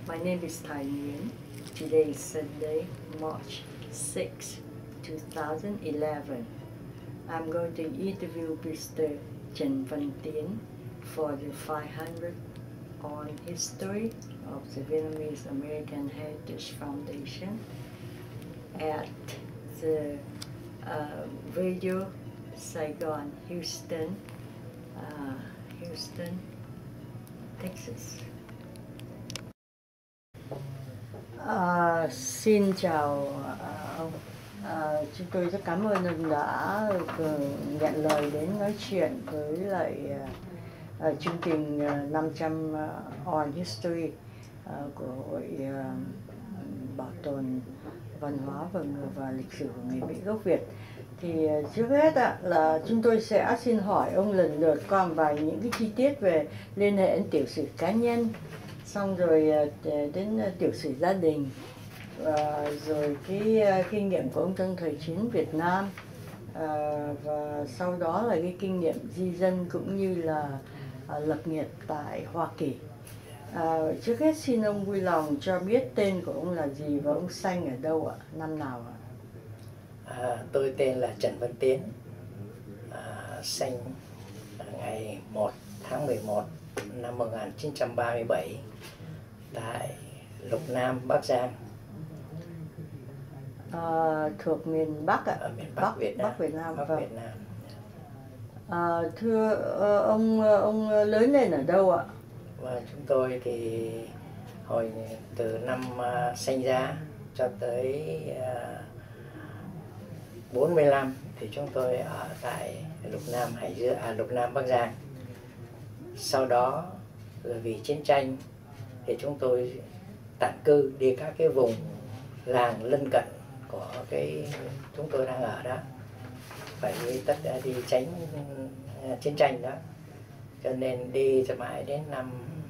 My name is Tiến. Today is Sunday, March 6, 2011. I'm going to interview Mr. Trần Tiến for the 500 on history of the Vietnamese American Heritage Foundation at the Radio Saigon, Houston, Texas. Xin chào ông. Chúng tôi rất cảm ơn ông đã nhận lời đến nói chuyện với lại chương trình 500 on History của Hội Bảo tồn Văn hóa và Lịch sử của người Mỹ gốc Việt. Thì trước hết là chúng tôi sẽ xin hỏi ông lần lượt qua vài những cái chi tiết về liên hệ đến tiểu sử cá nhân, xong rồi đến tiểu sử gia đình, rồi cái kinh nghiệm của ông trong thời chiến Việt Nam, và sau đó là cái kinh nghiệm di dân cũng như là lập nghiệp tại Hoa Kỳ. Trước hết xin ông vui lòng cho biết tên của ông là gì và ông sanh ở đâu ạ, năm nào ạ? Tôi tên là Trần Tiến, sinh ngày 1 tháng 11 năm 1937 tại Lục Nam, Bắc Giang. Thuộc miền Bắc ạ? Ở miền Bắc Việt Nam. Bắc Việt Nam. Bắc Vâng. Việt Nam. Thưa ông lớn lên ở đâu ạ? Và chúng tôi thì hồi từ năm sinh ra cho tới 45 thì chúng tôi ở tại Lục Nam Lục Nam Bắc Giang. Sau đó vì chiến tranh thì chúng tôi tản cư đi các cái vùng làng lân cận của cái chúng tôi đang ở đó, phải đi tránh chiến tranh đó, cho nên đi cho mãi đến năm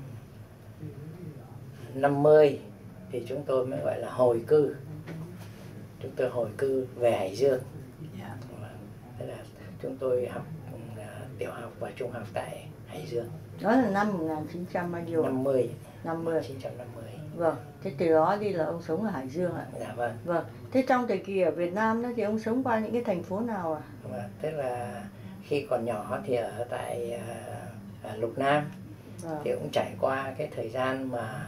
50 thì chúng tôi mới gọi là hồi cư. Chúng tôi hồi cư về Hải Dương. Thế là chúng tôi học tiểu học và trung học tại Hải Dương. Đó là năm 1950. 1950. Vâng, thế từ đó đi là ông sống ở Hải Dương ạ? Dạ vâng. Vâng, thế trong thời kỳ ở Việt Nam đó thì ông sống qua những cái thành phố nào ạ? Vâng, tức là khi còn nhỏ thì ở tại Lục Nam. Vâng. Thì cũng trải qua cái thời gian mà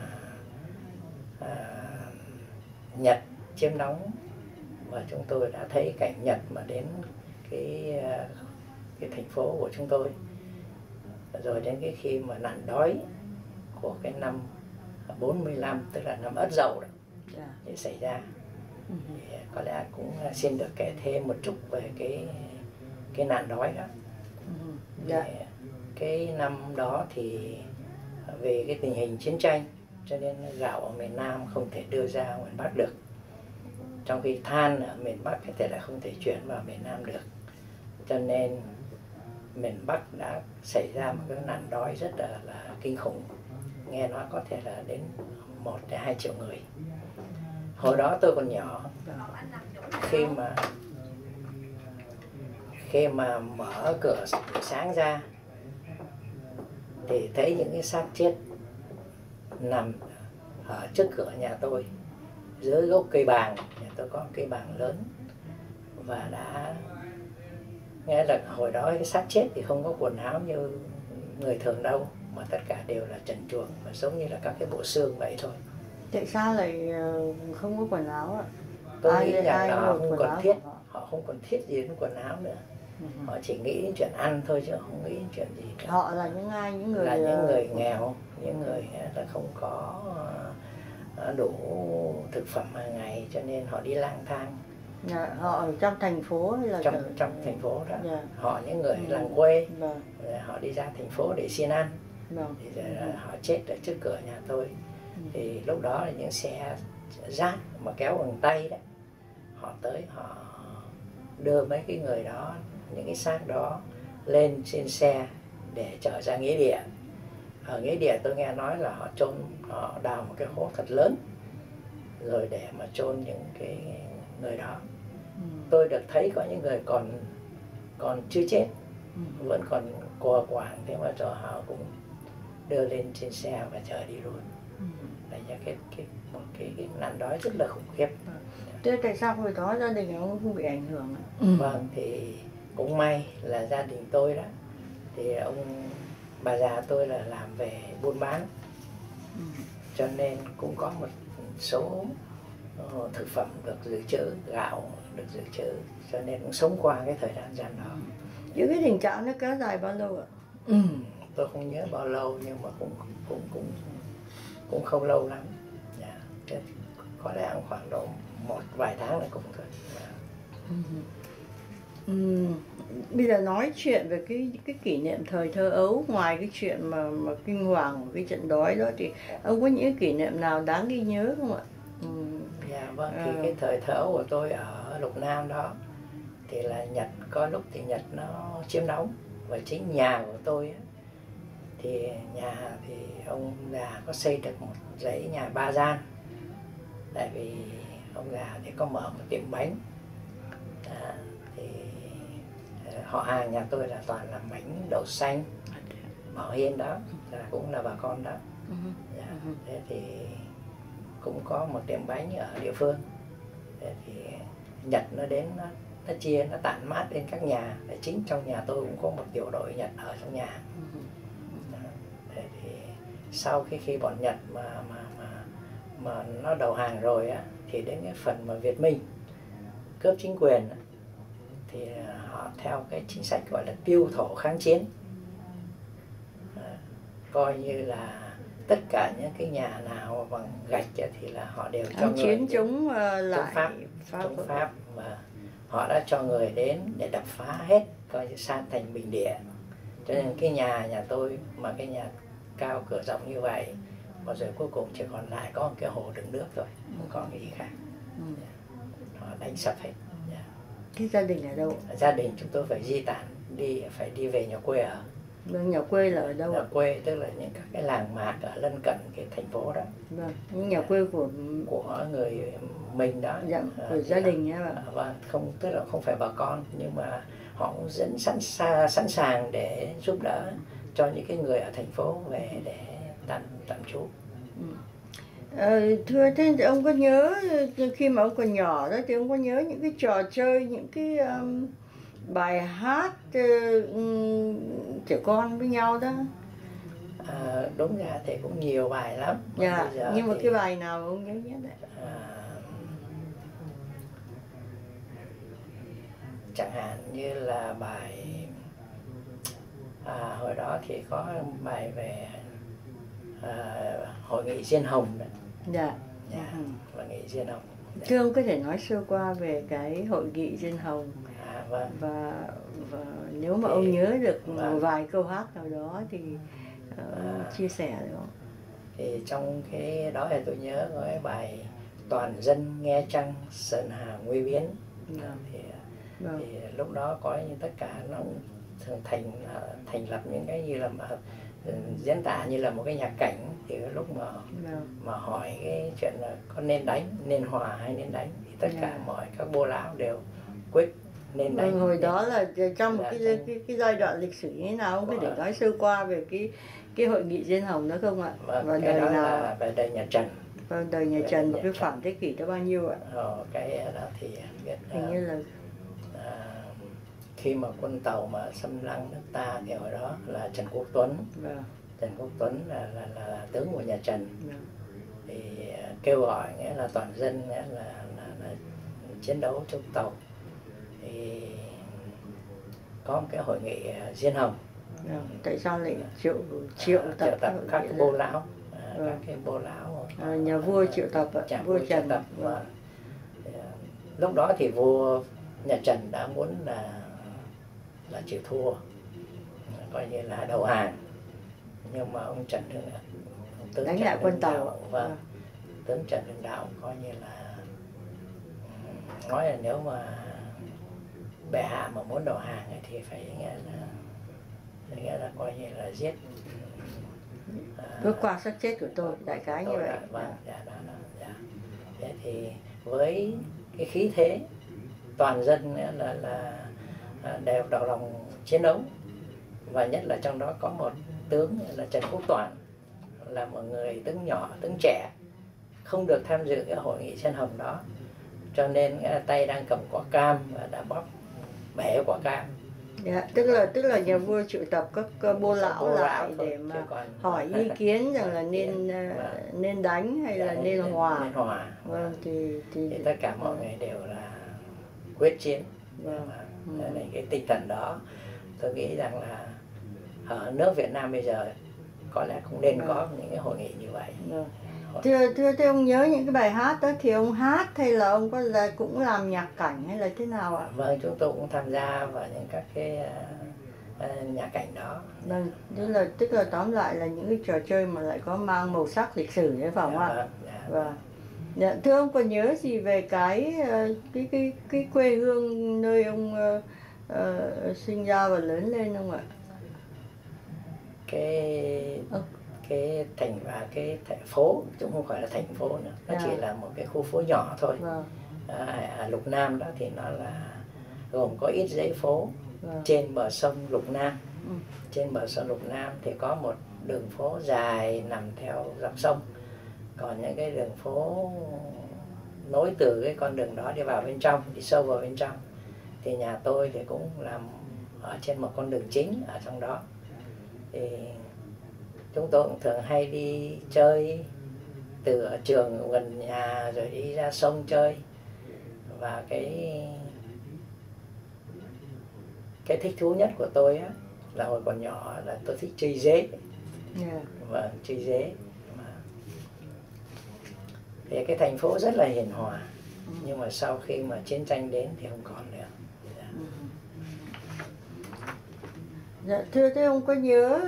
Nhật chiếm đóng, và chúng tôi đã thấy cảnh Nhật mà đến cái thành phố của chúng tôi. Rồi đến cái khi mà nạn đói của cái năm 45, tức là năm Ất Dậu đó, để xảy ra. Thì có lẽ cũng xin được kể thêm một chút về cái nạn đói đó. Cái năm đó thì về cái tình hình chiến tranh cho nên gạo ở miền Nam không thể đưa ra ngoài Bắc được, trong khi than ở miền Bắc có thể là không thể chuyển vào miền Nam được, cho nên miền Bắc đã xảy ra một cái nạn đói rất là kinh khủng, nghe nói có thể là đến 1 đến 2 triệu người. Hồi đó tôi còn nhỏ, khi mà mở cửa sáng ra thì thấy những cái xác chết nằm ở trước cửa nhà tôi, dưới gốc cây bàng. Nhà tôi có một cây bàng lớn, và đã nghe là hồi đó cái xác chết thì không có quần áo như người thường đâu, mà tất cả đều là trần truồng và giống như là các cái bộ xương vậy thôi. Tại sao lại không có quần áo ạ? Tôi nghĩ rằng là họ không cần thiết gì đến quần áo nữa. Họ chỉ nghĩ đến chuyện ăn thôi chứ không nghĩ đến chuyện gì nữa. Họ là những người nghèo, những người là không có đủ thực phẩm hàng ngày, cho nên họ đi lang thang. Họ ở trong thành phố hay là trong thành phố đó. Họ những người làng quê, họ đi ra thành phố để xin ăn. Thì họ chết ở trước cửa nhà tôi. Thì lúc đó là những xe rác mà kéo bằng tay đấy, họ tới, họ đưa mấy cái người đó, những cái xác đó lên trên xe để chở ra nghĩa địa. Ở nghĩa địa tôi nghe nói là họ đào một cái hố thật lớn rồi để mà chôn những cái người đó. Tôi được thấy có những người còn chưa chết, vẫn còn quờ quạng, thế mà rồi họ cũng đưa lên trên xe và chở đi luôn. Thành ra một cái nạn đói rất là khủng khiếp. Thế tại sao hồi đó gia đình ông không bị ảnh hưởng ạ? Vâng, thì cũng may là gia đình tôi đó, thì bà già tôi là làm về buôn bán, cho nên cũng có một số thực phẩm được dự trữ, gạo được dự trữ, cho nên cũng sống qua cái thời gian đó. Những cái tình trạng nó kéo dài bao lâu ạ? Tôi không nhớ bao lâu, nhưng mà cũng không lâu lắm. Có lẽ khoảng độ vài tháng là cùng thôi. Bây giờ nói chuyện về cái kỷ niệm thời thơ ấu, ngoài cái chuyện mà kinh hoàng của cái trận đói đó, thì ông có những kỷ niệm nào đáng ghi nhớ không ạ? Dạ vâng, thì cái thời thơ ấu của tôi ở Lục Nam đó thì là Nhật, có lúc thì Nhật nó chiếm đóng, và chính nhà của tôi ấy, thì nhà thì ông già có xây được một dãy nhà 3 gian. Tại vì ông già thì có mở một tiệm bánh. Thì họ hàng nhà tôi là toàn làm bánh đậu xanh, Bảo Hiên đó, là cũng là bà con đó. Thế thì cũng có một tiệm bánh ở địa phương. Thế thì Nhật nó đến, nó chia, nó tản mát lên các nhà. Để chính trong nhà tôi cũng có một tiểu đội Nhật ở trong nhà. Thế thì sau khi bọn Nhật mà nó đầu hàng rồi á, thì đến cái phần mà Việt Minh cướp chính quyền á, thì họ theo cái chính sách gọi là tiêu thổ kháng chiến. Coi như là tất cả những cái nhà nào bằng gạch thì là họ đều cho người chiến chống lại chống Pháp, mà họ đã cho người đến để đập phá hết, coi như san thành bình địa. Cho nên cái nhà tôi mà cái nhà cao cửa rộng như vậy, mà rồi cuối cùng chỉ còn lại có một cái hồ đựng nước thôi, không còn cái gì khác. Họ đánh sập hết. Cái gia đình ở đâu? Gia đình chúng tôi phải di tản, phải đi về nhà quê ở. Vâng, nhà quê là ở đâu? Nhà quê tức là những các cái làng mạc ở lân cận cái thành phố đó. Vâng, những nhà quê của người mình đó. Dạ, của gia đình nhé bạn. Vâng, tức là không phải bà con, nhưng mà họ cũng rất sẵn sàng để giúp đỡ cho những cái người ở thành phố về để tạm trú. Thưa, thế thì ông có nhớ khi mà ông còn nhỏ đó, thì ông có nhớ những cái trò chơi, những cái bài hát trẻ con với nhau đó? Đúng ra thì cũng nhiều bài lắm. Dạ, nhưng mà cái bài nào ông nhớ nhất đấy? Chẳng hạn như là bài hồi đó thì có bài về hội nghị Diên Hồng đấy. Dạ. Hội nghị Diên Hồng. Thưa ông có thể nói sơ qua về cái hội nghị Diên Hồng, vâng. và nếu mà ông nhớ được vài câu hát nào đó thì chia sẻ được không? Thì trong cái đó thì tôi nhớ có cái bài Toàn dân nghe trăng sơn hà nguy biến. Thì lúc đó có như tất cả nó thường thành lập những cái như là diễn tả như là một cái nhạc cảnh. Thì lúc mà hỏi cái chuyện là có nên đánh, nên hòa hay nên đánh, thì tất cả mọi các bô lão đều quyết nên đánh. Hồi đó là trong một cái giai đoạn lịch sử như thế nào, ông có thể nói sơ qua về cái hội nghị Diên Hồng đó không ạ? Và đời đó nào? Là về đời nhà Trần. Vâng, đời nhà Trần, một cái khoảng thế kỷ đó bao nhiêu ạ? Cái đó thì biết hình như là khi mà quân Tàu mà xâm lăng nước ta thì hồi đó là Trần Quốc Tuấn. Trần Quốc Tuấn là tướng của nhà Trần. Thì kêu gọi nghĩa là toàn dân, nghĩa là chiến đấu chống Tàu. Thì có một cái hội nghị Diên Hồng. Tại sao lại triệu tập các cái bô lão, các cái bô lão, nhà vua triệu tập, vua Trần. Lúc đó thì vua nhà Trần đã muốn là chịu thua, coi như là đầu hàng, nhưng mà ông Trần đánh lại quân Tàu. Vâng, tướng Trần Hưng Đạo coi như là nói là nếu mà bệ hạ mà muốn đầu hàng thì phải nghĩa là coi như là giết, bước qua xác chết của tôi, đại khái như vậy. Vâng, Thế thì với cái khí thế toàn dân là đều đầu lòng chiến đấu, và nhất là trong đó có một tướng là Trần Quốc Toản là một người tướng nhỏ, tướng trẻ, không được tham dự cái hội nghị sen hồng đó, cho nên tay đang cầm quả cam và đã bóp bẻ quả cam. Yeah, tức là nhà vua triệu tập các bô lão lại để mà hỏi ý kiến rằng là nên đánh hay là nên hòa. Nên hòa. Vâng, thì tất cả mọi người đều là quyết chiến. Nên cái tinh thần đó tôi nghĩ rằng là ở nước Việt Nam bây giờ có lẽ cũng nên có những cái hội nghị như vậy. Thưa ông nhớ những cái bài hát đó thì ông hát hay là ông có cũng làm nhạc cảnh hay là thế nào ạ? Vâng, chúng tôi cũng tham gia vào những các cái nhạc cảnh đó. Vâng, tức là tóm lại là những cái trò chơi mà lại có mang màu sắc lịch sử đấy phải không ạ? Vâng. Dạ, thưa ông còn nhớ gì về cái quê hương nơi ông sinh ra và lớn lên không ạ? Cái thành phố cũng không phải là thành phố nữa, nó chỉ là một cái khu phố nhỏ thôi. Lục Nam đó thì nó là gồm có ít dãy phố trên bờ sông Lục Nam. Trên bờ sông Lục Nam thì có một đường phố dài nằm theo dọc sông, còn những cái đường phố nối từ cái con đường đó đi vào bên trong, đi sâu vào bên trong, thì nhà tôi thì cũng làm ở trên một con đường chính ở trong đó. Thì chúng tôi cũng thường hay đi chơi từ ở trường gần nhà rồi đi ra sông chơi. Và cái thích thú nhất của tôi á, là hồi còn nhỏ là tôi thích chơi dế. Vâng, chơi dế. Thì cái thành phố rất là hiền hòa, nhưng mà sau khi mà chiến tranh đến thì không còn nữa. Dạ, thưa ông có nhớ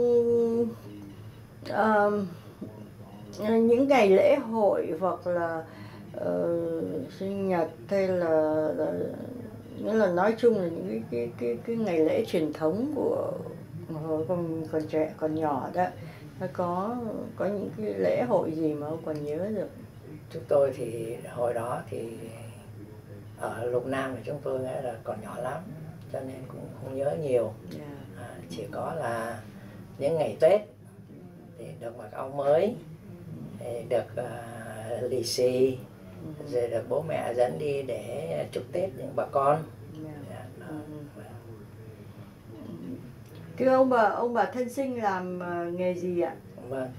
những ngày lễ hội hoặc là sinh nhật hay là nghĩa là nói chung là những cái ngày lễ truyền thống của hồi còn trẻ còn nhỏ đó, có những cái lễ hội gì mà ông còn nhớ được? Chúng tôi thì hồi đó thì ở Lục Nam thì chúng tôi nghĩ là còn nhỏ lắm, cho nên cũng không nhớ nhiều. Chỉ có là những ngày Tết thì được mặc áo mới, thì được lì xì, rồi được bố mẹ dẫn đi để chúc Tết những bà con. Thưa ông bà thân sinh làm nghề gì ạ? Vâng,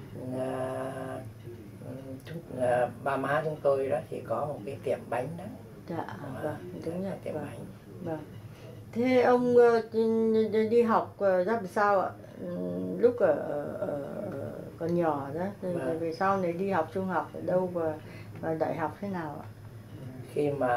ba má chúng tôi đó thì có một cái tiệm bánh đó. Dạ, vâng, đúng rồi. Tiệm bánh. Vâng. Thế ông đi học ra làm sao ạ? Lúc còn nhỏ đó, về sau này đi học trung học ở đâu và đại học thế nào ạ? Khi mà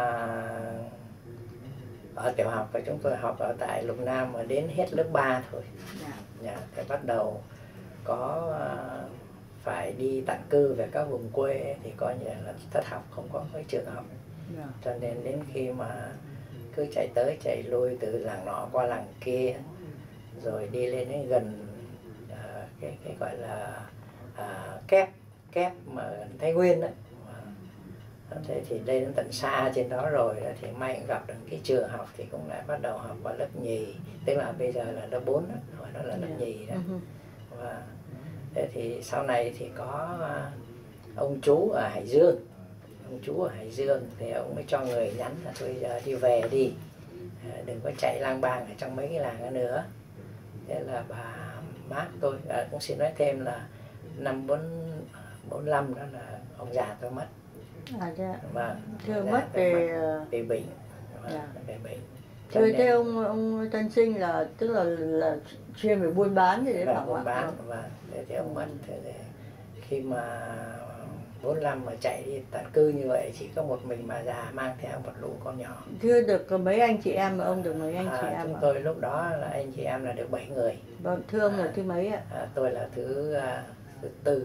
ở tiểu học thì chúng tôi học ở tại Lục Nam mà đến hết lớp 3 thôi. Thì bắt đầu có phải đi tản cư về các vùng quê thì coi như là thất học, không có cái trường học. Cho nên đến khi mà cứ chạy tới chạy lui từ làng nọ qua làng kia, rồi đi lên đến gần cái gọi là kép mà Thái Nguyên đấy. Thế thì lên đến tận xa trên đó rồi thì may gặp được cái trường học thì cũng lại bắt đầu học vào lớp nhì, tức là bây giờ là lớp 4 đó, hồi đó là lớp nhì đó. Và thế thì sau này thì có ông chú ở Hải Dương. Ông chú ở Hải Dương thì ông mới cho người nhắn là thôi giờ đi về đi, đừng có chạy lang bang ở trong mấy cái làng đó nữa. Thế là bà bác tôi cũng xin nói thêm là năm 45 đó là ông già tôi mất. Và thưa mất về bệnh. Về bệnh. Rồi thế ông tân sinh là tức là chuyên về buôn bán thì đấy phải không ạ? Buôn bán, và thế thì ông mất. Khi mà 45 mà chạy đi tản cư như vậy, chỉ có một mình bà già mang theo một lũ con nhỏ. Thưa được mấy anh chị em mà ông được mấy anh chị em? Chúng tôi lúc đó là anh chị em là được 7 người. Vâng, thưa ông là thứ mấy ạ? Tôi là thứ tư.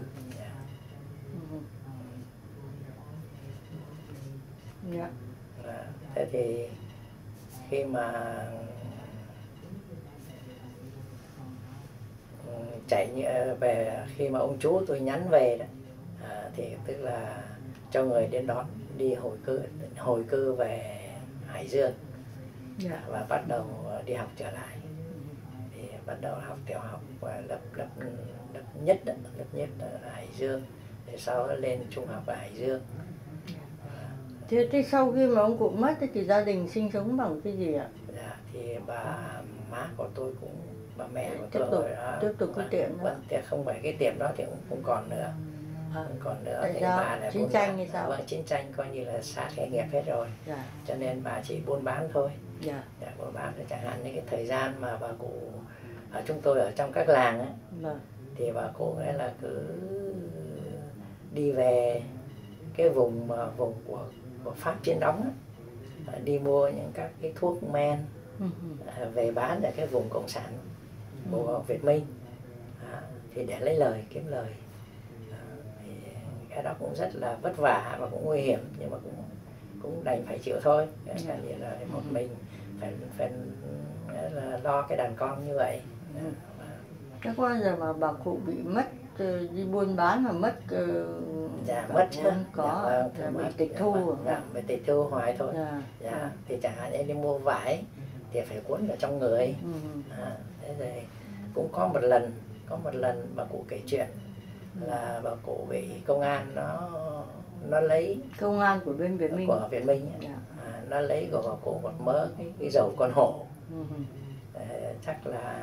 Thế thì khi mà chạy về, khi mà ông chú tôi nhắn về đó, thì tức là cho người đến đón, đi hồi cư về Hải Dương. Và bắt đầu đi học trở lại. Thì bắt đầu học tiểu học và lớp nhất ở Hải Dương, thì sau đó lên trung học ở Hải Dương. Thế sau khi mà ông cụ mất thì gia đình sinh sống bằng cái gì ạ? Dạ, thì bà má của tôi cũng, bà mẹ của tiếp tôi tục cái tiệm đó. Không phải cái tiệm đó thì cũng không còn nữa. Không còn nữa. Tại thì sao? bà lại Chiến tranh hay sao? Vâng, chiến tranh coi như là sát cái nghiệp hết rồi. Dạ. Cho nên bà chỉ buôn bán thôi. Dạ. Dạ, buôn bán. Chẳng hạn như cái thời gian mà bà cụ ở chúng tôi ở trong các làng ấy, Vâng. thì bà cụ ấy là cứ đi về cái vùng của Pháp chiến đóng ấy, đi mua những các cái thuốc men về bán ở cái vùng cộng sản của Việt Minh, thì để lấy lời, kiếm lời. Thì cái đó cũng rất là vất vả và cũng nguy hiểm, nhưng mà cũng đành phải chịu thôi. Cái như là một mình phải là lo cái đàn con như vậy. Thế có bao giờ mà bà cụ bị mất đi buôn bán mà mất? Dạ mất chứ. Có. Dạ, bị tịch thu. Dạ, bị tịch thu hoài thôi. Dạ. Thì chẳng hạn như đi mua vải thì phải cuốn ở trong người. Thế rồi cũng có một lần bà cụ kể chuyện là bà cụ bị công an nó lấy, công an của bên Việt Minh, của Việt Minh ấy, nó lấy của bà cụ một mớ cái dầu con hổ. Chắc là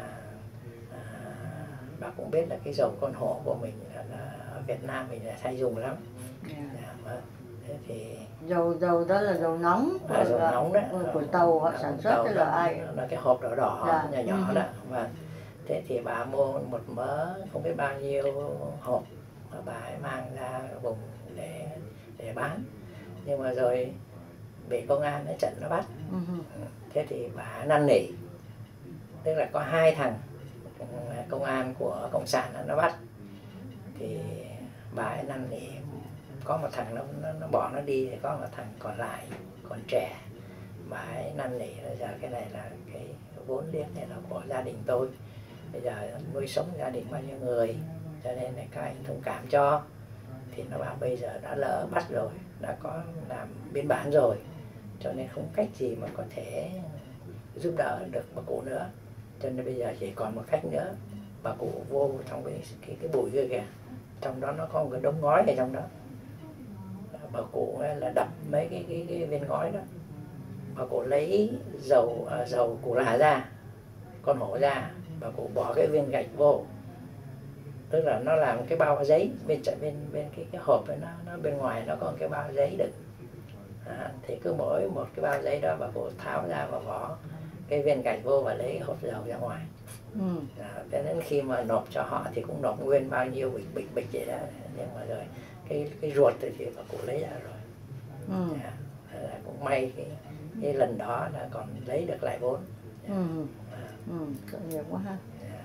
bà cũng biết là cái dầu con hổ của mình là ở Việt Nam mình là hay dùng lắm. Thế thì dầu đó là dầu nóng dầu nóng đó, của tàu họ sản xuất, hay là ai? Là cái hộp đỏ đỏ nhỏ nhỏ đó. Và thế thì bà mua một mớ không biết bao nhiêu hộp mà bà ấy mang ra vùng để bán, nhưng mà rồi bị công an ở trận nó bắt. Thế thì bà năn nỉ, tức là có 2 thằng công an của cộng sản nó bắt, thì bà ấy năn nỉ, có một thằng nó bỏ nó đi, thì có một thằng còn lại còn trẻ, bà ấy năn nỉ là giờ cái này là cái vốn liếng này là của gia đình tôi, bây giờ nuôi sống gia đình bao nhiêu người, cho nên là các anh thông cảm cho. Thì nó bảo bây giờ đã lỡ bắt rồi, đã có làm biên bản rồi, cho nên không cách gì mà có thể giúp đỡ được bà cụ nữa, cho nên bây giờ chỉ còn một cách nữa. Bà cụ vô trong cái bụi kia kìa, trong đó nó có một cái đống ngói ở trong đó, bà cụ là đập mấy cái viên ngói đó, bà cụ lấy dầu củ là ra, con hổ ra, bà cụ bỏ cái viên gạch vô, tức là nó làm cái bao giấy bên cái hộp ấy, nó bên ngoài nó có một cái bao giấy đựng. Thì cứ mỗi một cái bao giấy đó bà cụ tháo ra và bỏ cái viên gạch vô và lấy hộp dầu ra ngoài. Thế đến khi mà nộp cho họ thì cũng nộp nguyên bao nhiêu bịch vậy đó, nhưng mà rồi cái ruột thì bà cụ lấy ra rồi. Cũng may cái lần đó là còn lấy được lại vốn. Tội nghiệp quá ha.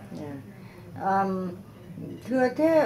Thưa thế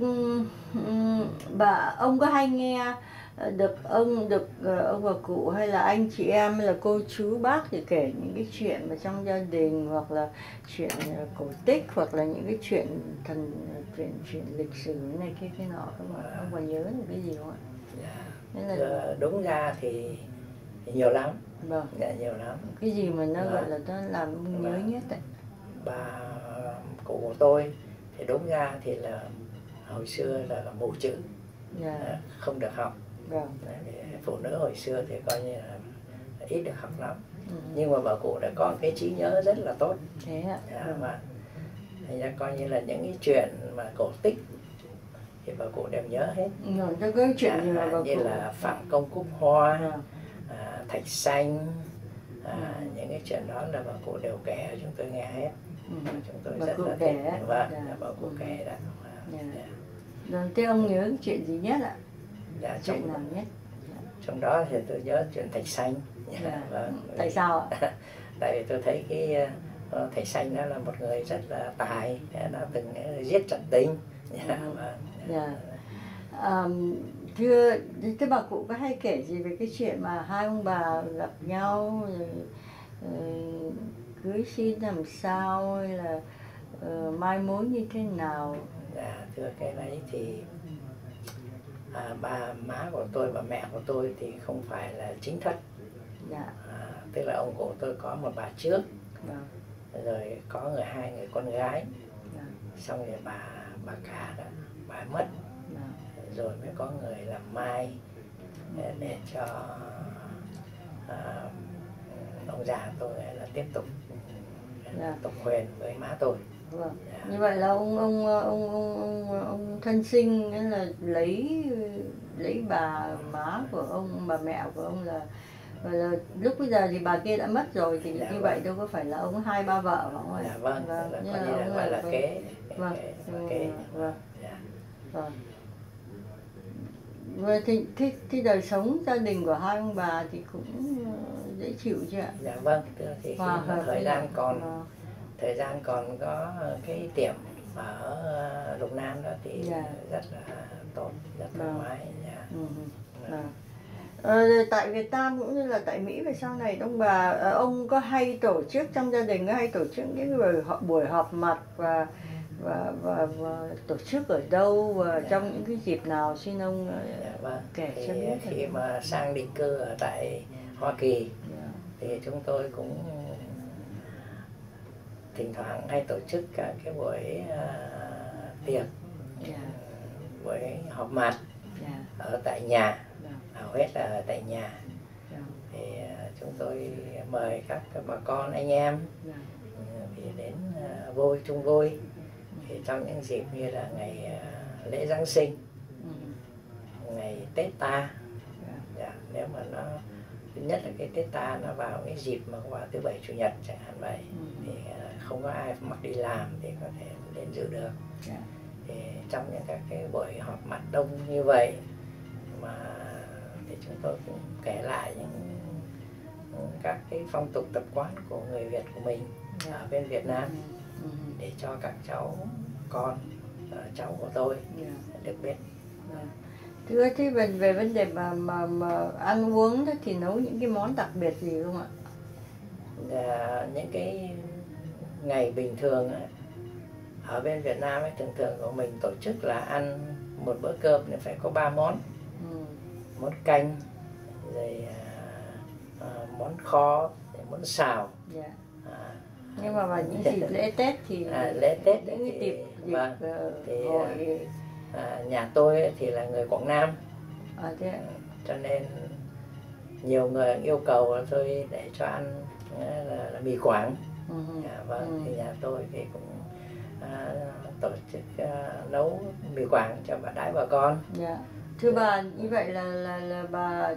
ông có hay nghe được ông và cụ hay là anh chị em hay là cô chú bác thì kể những cái chuyện mà trong gia đình, hoặc là chuyện cổ tích, hoặc là những cái chuyện chuyện lịch sử này kia cái nọ, không ạ? Ông còn nhớ được cái gì không ạ? Đúng ra thì nhiều lắm. Vâng. Nhiều lắm. Cái gì mà nó gọi là nó làm ông nhớ nhất đấy? Bà cụ của tôi thì đúng ra thì là hồi xưa là mù chữ, không được học. Phụ nữ hồi xưa thì coi như là ít được học lắm. Nhưng mà bà cụ đã có cái trí nhớ rất là tốt. Thế ạ. Mà thành ra coi như là những cái chuyện mà cổ tích thì bà cụ đều nhớ hết. Cái chuyện gì mà như là Phạm Công Cúc Hoa, Thạch Xanh, những cái chuyện đó là bà cụ đều kể cho chúng tôi nghe hết. Chúng tôi rất là thích. Vâng, bà cụ kể đó. Rồi thế ông nhớ cái chuyện gì nhất ạ? Chuyện nào nhất? Trong đó thì tôi nhớ chuyện Thạch Xanh. Tại sao ạ? Tại vì tôi thấy cái Thạch Xanh đó là một người rất là tài, đã từng giết Trần Tinh. Thưa, thế bà cụ có hay kể gì về cái chuyện mà hai ông bà gặp nhau rồi cưới xin làm sao, hay là mai mối như thế nào? Thưa cái đấy thì bà má của tôi và mẹ của tôi thì không phải là chính thất. Tức là ông cụ tôi có một bà trước, rồi có hai người con gái. Xong rồi bà cả đó, bà mất. Rồi mới có người làm mai để cho ông già tôi là tiếp tục tục huyền với má tôi. Như vậy là ông thân sinh nghĩa là lấy bà má của ông, bà mẹ của ông là lúc bây giờ thì bà kia đã mất rồi thì như vậy đâu có phải là ông 2 3 vợ phải không ạ? Dạ vâng, như là ông gọi là kế. Và thì đời sống gia đình của hai ông bà thì cũng dễ chịu chứ ạ? Dạ vâng, thì thời gian còn có cái tiệm ở Lục Nam đó thì rất là tốt, rất thoải mái. Tại Việt Nam cũng như là tại Mỹ về sau này ông có hay tổ chức trong gia đình, có hay tổ chức những buổi họp mặt và tổ chức ở đâu và trong những cái dịp nào, xin ông kể cho biết. Khi mà sang định cư ở tại Hoa Kỳ thì chúng tôi cũng thỉnh thoảng hay tổ chức các cái buổi tiệc, buổi họp mặt ở tại nhà, hầu hết là ở tại nhà. Thì chúng tôi mời các bà con anh em thì đến chung vui. Thì trong những dịp như là ngày lễ Giáng sinh, ngày Tết ta, nếu mà nó thứ nhất là cái Tết ta nó vào cái dịp mà vào thứ Bảy Chủ nhật chẳng hạn vậy, thì không có ai mặc đi làm thì có thể đến dự được. Thì trong những các cái buổi họp mặt đông như vậy mà thì chúng tôi cũng kể lại những các cái phong tục tập quán của người Việt của mình ở bên Việt Nam để cho các cháu con cháu của tôi được biết. Thưa, thế về vấn đề mà ăn uống thì nấu những cái món đặc biệt gì không ạ? Những cái ngày bình thường ở bên Việt Nam thường của mình tổ chức là ăn một bữa cơm thì phải có 3 món. Món canh, rồi món kho, món xào. Nhưng mà vào những dịp lễ Tết thì lễ Tết những cái dịp thì nhà tôi thì là người Quảng Nam, cho nên nhiều người yêu cầu là tôi để cho ăn là mì Quảng. Thì nhà tôi thì cũng tổ chức nấu mì Quảng cho bà con. Thưa bà, như vậy là bà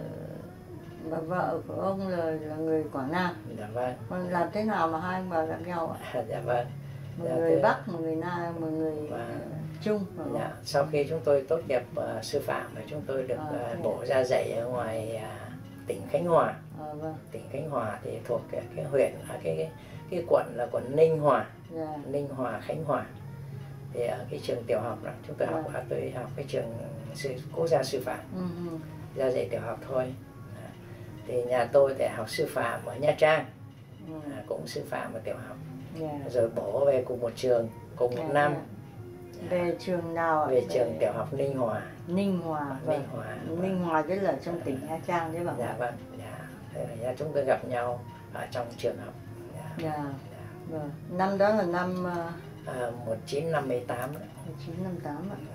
vợ của ông là người Quảng Nam. Dạ vâng. Làm thế nào mà hai ông bà gặp nhau ạ? Dạ vâng. Một người Bắc, một người Nam, một người Trung. Sau khi chúng tôi tốt nghiệp sư phạm thì chúng tôi được bổ ra dạy ở ngoài tỉnh Khánh Hòa. Tỉnh Khánh Hòa thì thuộc cái huyện, cái quận là quận Ninh Hòa, Ninh Hòa, Khánh Hòa. Thì ở cái trường tiểu học đó chúng tôi tôi học cái trường quốc gia sư phạm, ra dạy tiểu học thôi. Thì nhà tôi thì học sư phạm ở Nha Trang, cũng sư phạm ở tiểu học, rồi bổ về cùng một trường, cùng một năm. Về trường nào ạ? Về trường tiểu học Ninh Hòa. Ninh Hòa, Ninh Hòa rất là trong tỉnh Nha Trang đấy bà. Dạ vâng. Thế là chúng tôi gặp nhau ở trong trường học. Năm đó là năm 1958. 1958 ạ.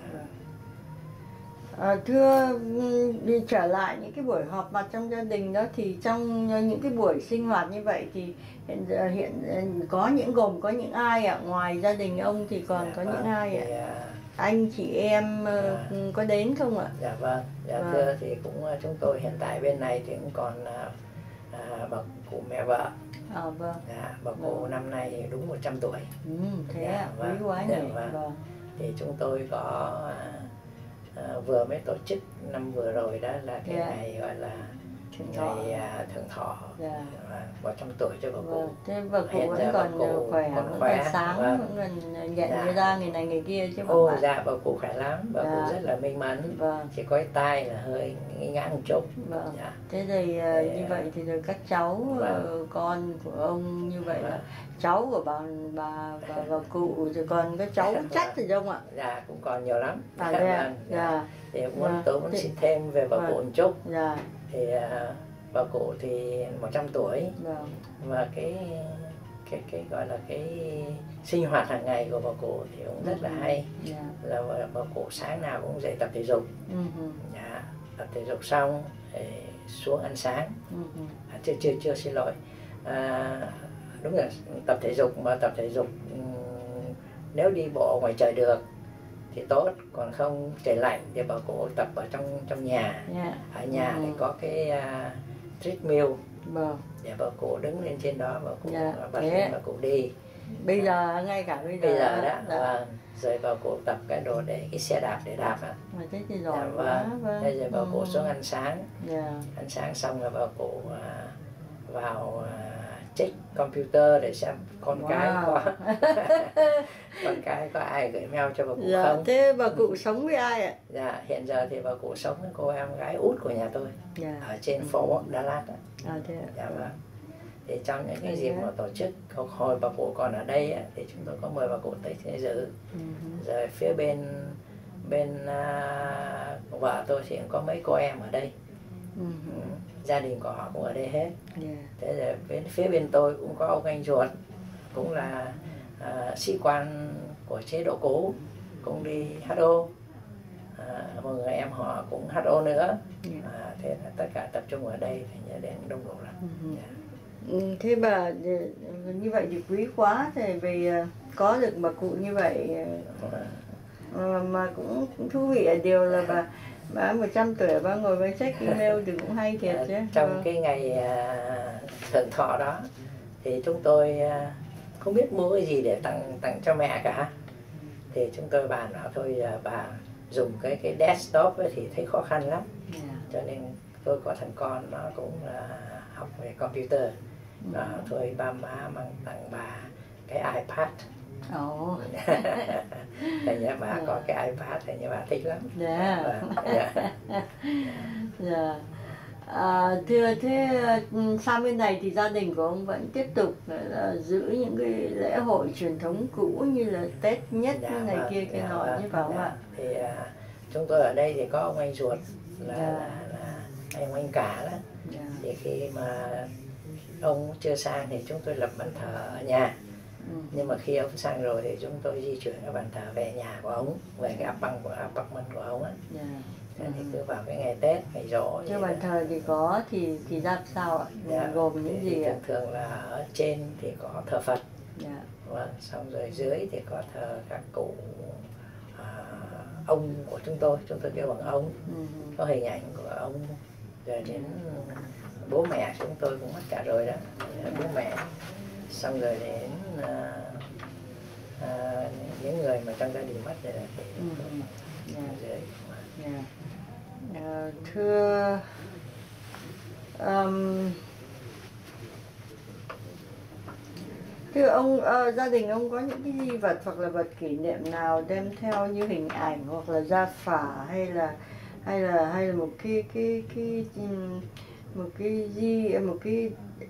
Thưa, đi trở lại những cái buổi họp mặt trong gia đình đó thì trong những cái buổi sinh hoạt như vậy thì hiện có những ai ạ? Ngoài gia đình ông thì còn có những ai ạ? Anh chị em có đến không ạ? Dạ vâng. Thưa, thì cũng chúng tôi hiện tại bên này thì cũng còn bà cụ mẹ vợ. Bà cụ năm nay đúng 100 tuổi. Thế ạ, quý quá nhỉ. Thì chúng tôi có vừa mới tổ chức năm vừa rồi đó là cái ngày gọi là ngày thượng thọ 100 tuổi cho bà cụ. Thế bà cụ vẫn còn khỏe, vẫn còn sáng, vẫn còn nhận người ra người này người kia chứ bà bạn. Dạ, bà cụ khỏe lắm, bà cụ rất là may mắn, chỉ có cái tai là hơi ngã một chút. Thế rồi như vậy thì rồi các cháu con của ông như vậy là cháu của bà cụ rồi còn có cháu chắc thì không ạ? Dạ, cũng còn nhiều lắm. Thì tôi muốn xin thêm về bà cụ một chút. Thì bà cụ thì 100 tuổi và cái cái gọi là cái sinh hoạt hàng ngày của bà cụ thì cũng rất là hay. Là bà cụ sáng nào cũng dậy tập thể dục. Tập thể dục xong thì xuống ăn sáng. Chưa xin lỗi, đúng là tập thể dục, mà tập thể dục nếu đi bộ ngoài trời được thì tốt, còn không trời lạnh thì bà cụ tập ở trong nhà. Ở nhà thì có cái treadmill để bà cụ đứng lên trên đó, bà cụ bật lên bà cụ đi. Bây giờ ngay cả bây giờ đó. Rồi bà cụ tập cái đồ để cái xe đạp để đạp á. Thế thì giỏi quá. Thế rồi bà cụ xuống ăn sáng. Ăn sáng xong rồi bà cụ vào check computer để xem con cái có ai gửi mail cho bà cụ không. Thế bà cụ sống với ai ạ? Hiện giờ thì bà cụ sống với cô em gái út của nhà tôi ở trên phố Đà Lạt. Thì trong những cái dịp mà tổ chức hồi bà cụ còn ở đây thì chúng tôi có mời bà cụ tới thế dự. Rồi phía bên vợ tôi thì cũng có mấy cô em ở đây. Gia đình của họ cũng ở đây hết. Thế rồi phía bên tôi cũng có ông anh ruột, cũng là sĩ quan của chế độ cũ, cũng đi HO. Một người em họ cũng HO nữa. Thế là tất cả tập trung ở đây thì nhớ đến đông đủ lắm. Thế bà như vậy thì quý quá, thì vì có được bà cụ như vậy mà cũng thú vị ở điều là bà 100 tuổi bà ngồi với check email thì cũng hay thiệt chứ. Trong cái ngày thượng thọ đó thì chúng tôi không biết mua cái gì để tặng cho mẹ cả, thì chúng tôi bàn bảo thôi bà dùng cái desktop ấy thì thấy khó khăn lắm, cho nên tôi có thằng con nó cũng là học về computer. Thôi ba má mang tặng bà cái iPad. Thành ra bà có cái iPad, thành ra bà thích lắm. Thưa thế sang bên này thì gia đình của ông vẫn tiếp tục giữ những cái lễ hội truyền thống cũ như là Tết nhất này kia cái nọ như phải không ạ? Thì chúng tôi ở đây thì có ông anh ruột là anh cả đó. Thì khi mà ông chưa sang thì chúng tôi lập bàn thờ ở nhà. Nhưng mà khi ông sang rồi thì chúng tôi di chuyển cái bàn thờ về nhà của ông, về cái apartment của ông á. Thì cứ vào cái ngày Tết, ngày Giỗ. Chứ bàn thờ thì có thì ra sao ạ? Gồm những gì ạ? Thường là ở trên thì có thờ Phật. Xong rồi dưới thì có thờ các cụ ông của chúng tôi kêu bằng ông. Có hình ảnh của ông. Rồi đến bố mẹ chúng tôi cũng mất cả rồi đó, bố mẹ. Xong rồi đến những người mà trong gia đình mất rồi thì dưới. Thưa ông, gia đình ông có những cái di vật hoặc là vật kỷ niệm nào đem theo như hình ảnh hoặc là gia phả hay là một cái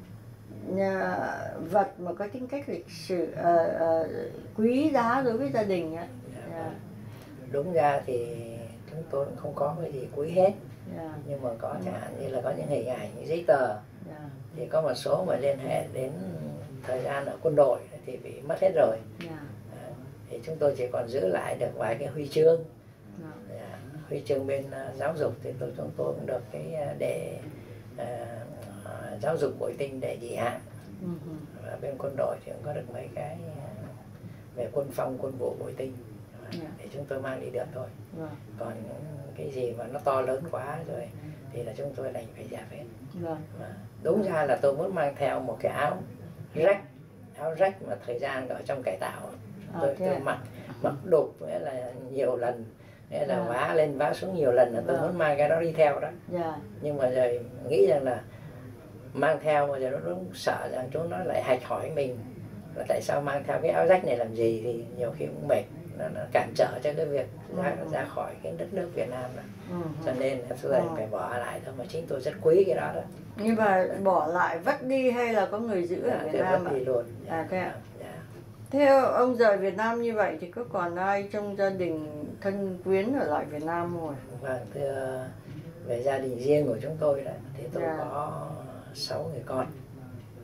vật mà có tính cách lịch sử quý giá đối với gia đình ạ? Đúng ra thì chúng tôi cũng không có cái gì quý hết. Nhưng mà có chẳng hạn như là có những hình ảnh, những giấy tờ. Thì có một số mà liên hệ đến thời gian ở quân đội thì bị mất hết rồi. Thì chúng tôi chỉ còn giữ lại được vài cái huy chương. Huy chương bên giáo dục thì chúng tôi cũng được cái để giáo dục bội tinh để dị hạn. Và bên quân đội thì cũng có được mấy cái về quân phong, quân vụ bội tinh để chúng tôi mang đi được thôi. Còn cái gì mà nó to lớn quá rồi thì là chúng tôi đành phải dẹp hết. Đúng ra là tôi muốn mang theo một cái áo rách mà thời gian ở trong cải tạo tôi mặc đục, nghĩa là nhiều lần, nghĩa là vá lên vá xuống nhiều lần, là tôi muốn mang cái đó đi theo đó. Nhưng mà rồi nghĩ rằng là mang theo mà giờ nó cũng sợ rằng chúng nó lại hạch hỏi mình là tại sao mang theo cái áo rách này làm gì, thì nhiều khi cũng mệt, nó cản trở cho cái việc ra khỏi cái đất nước Việt Nam đó. Cho nên tôi phải bỏ lại thôi, mà chính tôi rất quý cái đó đó. Nhưng mà bỏ lại vất đi hay là có người giữ ở Việt Nam ạ? Vất đi luôn. Thế ạ? Thế ông rời Việt Nam như vậy thì có còn ai trong gia đình thân quyến ở lại Việt Nam rồi? Vâng, thưa, về gia đình riêng của chúng tôi đó thì tôi có 6 người con.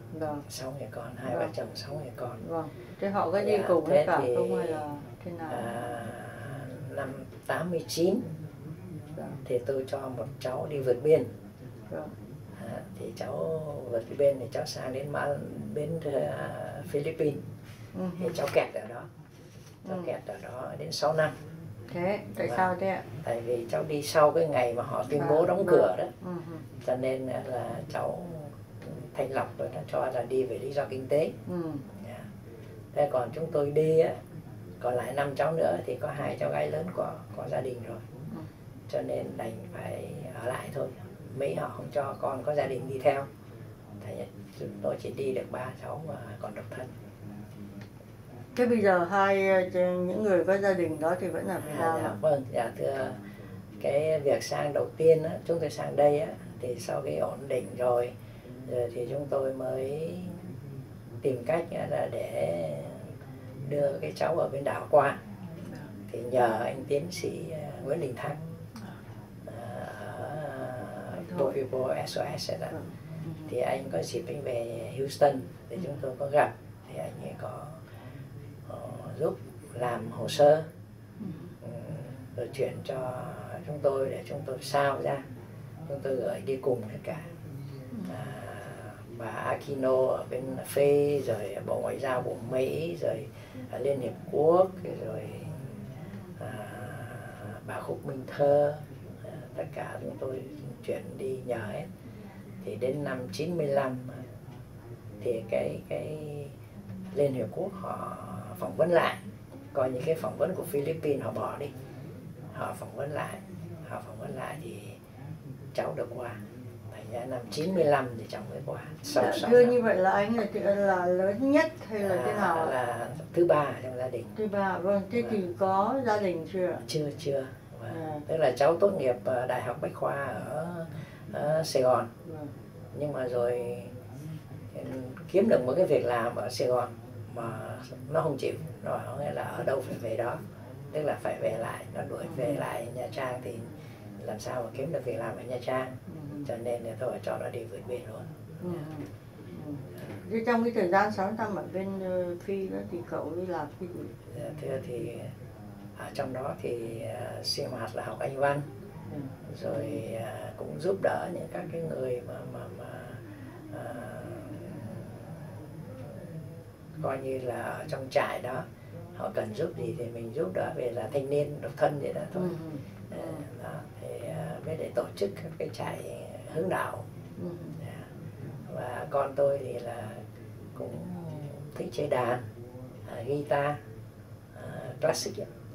Vâng. 6 người con, hai vợ chồng 6 người con. Vâng. Thế họ có đi cùng với cả không hay là thế nào? Năm 89 thì tôi cho một cháu đi vượt biên. Thì cháu vượt biên thì cháu sang đến Philippines. Thì cháu kẹt ở đó. Cháu kẹt ở đó đến 6 năm. Thế tại sao thế ạ? Tại vì cháu đi sau cái ngày mà họ tuyên bố đóng cửa đó. Cho nên là cháu thanh lọc rồi nó cho là đi về lý do kinh tế. Thế còn chúng tôi đi á, còn lại 5 cháu nữa thì có 2 cháu gái lớn có gia đình rồi. Cho nên đành phải ở lại thôi. Mỹ họ không cho con có gia đình đi theo. Thế chúng tôi chỉ đi được 3 cháu mà còn độc thân. Thế bây giờ những người có gia đình đó thì vẫn ở Việt Nam? Dạ, vâng, dạ thưa. Cái việc sang đầu tiên á, chúng tôi sang đây á, thì sau khi ổn định rồi thì chúng tôi mới tìm cách là để đưa cái cháu ở bên đảo qua. Thì nhờ anh tiến sĩ Nguyễn Đình Thắng ở Topipo SOS đó, thì anh có dịp anh về Houston thì chúng tôi có gặp, thì anh ấy có giúp làm hồ sơ rồi chuyển cho chúng tôi để chúng tôi sao ra, chúng tôi gửi đi cùng tất cả bà Aquino ở bên Phi, rồi Bộ Ngoại giao của Mỹ, rồi Liên Hiệp Quốc, rồi bà Khúc Minh Thơ, tất cả chúng tôi chuyển đi nhờ hết. Thì đến năm 95 thì cái Liên Hiệp Quốc họ phỏng vấn lại, coi như cái phỏng vấn của Philippines họ bỏ đi, họ phỏng vấn lại thì cháu được qua. Thành ra năm 95 thì cháu mới qua. Thưa như vậy là anh là lớn nhất hay là thế nào? Là thứ ba trong gia đình. Thứ ba, vâng. Thế thì có gia đình chưa? Chưa. Tức là cháu tốt nghiệp Đại học Bách Khoa ở Sài Gòn. Nhưng mà rồi kiếm được một cái việc làm ở Sài Gòn mà nó không chịu, nó bảo nghĩa là ở đâu phải về đó, tức là phải về lại, nó đuổi về lại Nha Trang thì làm sao mà kiếm được việc làm ở Nha Trang. Cho nên là tôi cho nó đi vượt biên luôn. Thế trong cái thời gian 6 năm ở bên Phi đó thì cậu đi làm cái gì? Thưa thì ở trong đó thì sinh hoạt là học Anh văn, rồi cũng giúp đỡ những các cái người mà coi như là ở trong trại đó họ cần giúp gì thì mình giúp đỡ, về là thanh niên độc thân vậy đó thôi. Đó, thì mới để tổ chức các cái trại hướng đạo. Và con tôi thì là cũng thích chơi đàn, guitar, classic.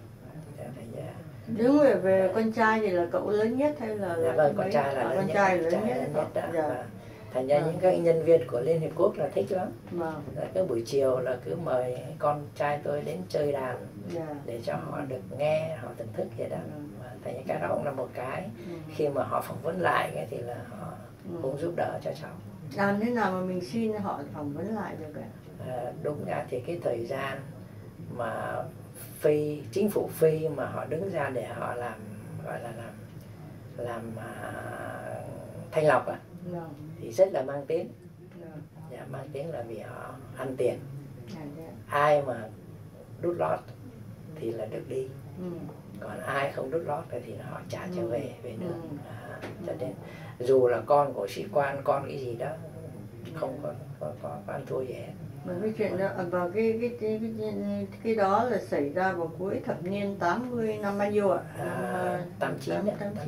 Nếu về con trai thì là cậu lớn nhất hay là vâng, con trai là con trai lớn nhất đó. Thành ra những các nhân viên của Liên Hiệp Quốc là thích lắm. Cái buổi chiều là cứ mời con trai tôi đến chơi đàn để cho họ được nghe, họ thưởng thức vậy đó. Thành ra cái đó cũng là một cái khi mà họ phỏng vấn lại thì là họ cũng giúp đỡ cho cháu. Làm thế nào mà mình xin họ phỏng vấn lại được ạ? Đúng ra thì cái thời gian mà chính phủ Phi mà họ đứng ra để họ làm, gọi là làm thanh lọc á, thì rất là mang tiếng. Mang tiếng là vì họ ăn tiền. Ai mà đút lót thì là được đi, còn ai không đút lót thì họ trả trở về nước. Cho nên dù là con của sĩ quan, con cái gì đó không có ăn thua gì hết. Mà cái chuyện đó, và cái đó là xảy ra vào cuối thập niên 80 năm bao nhiêu ạ? 89.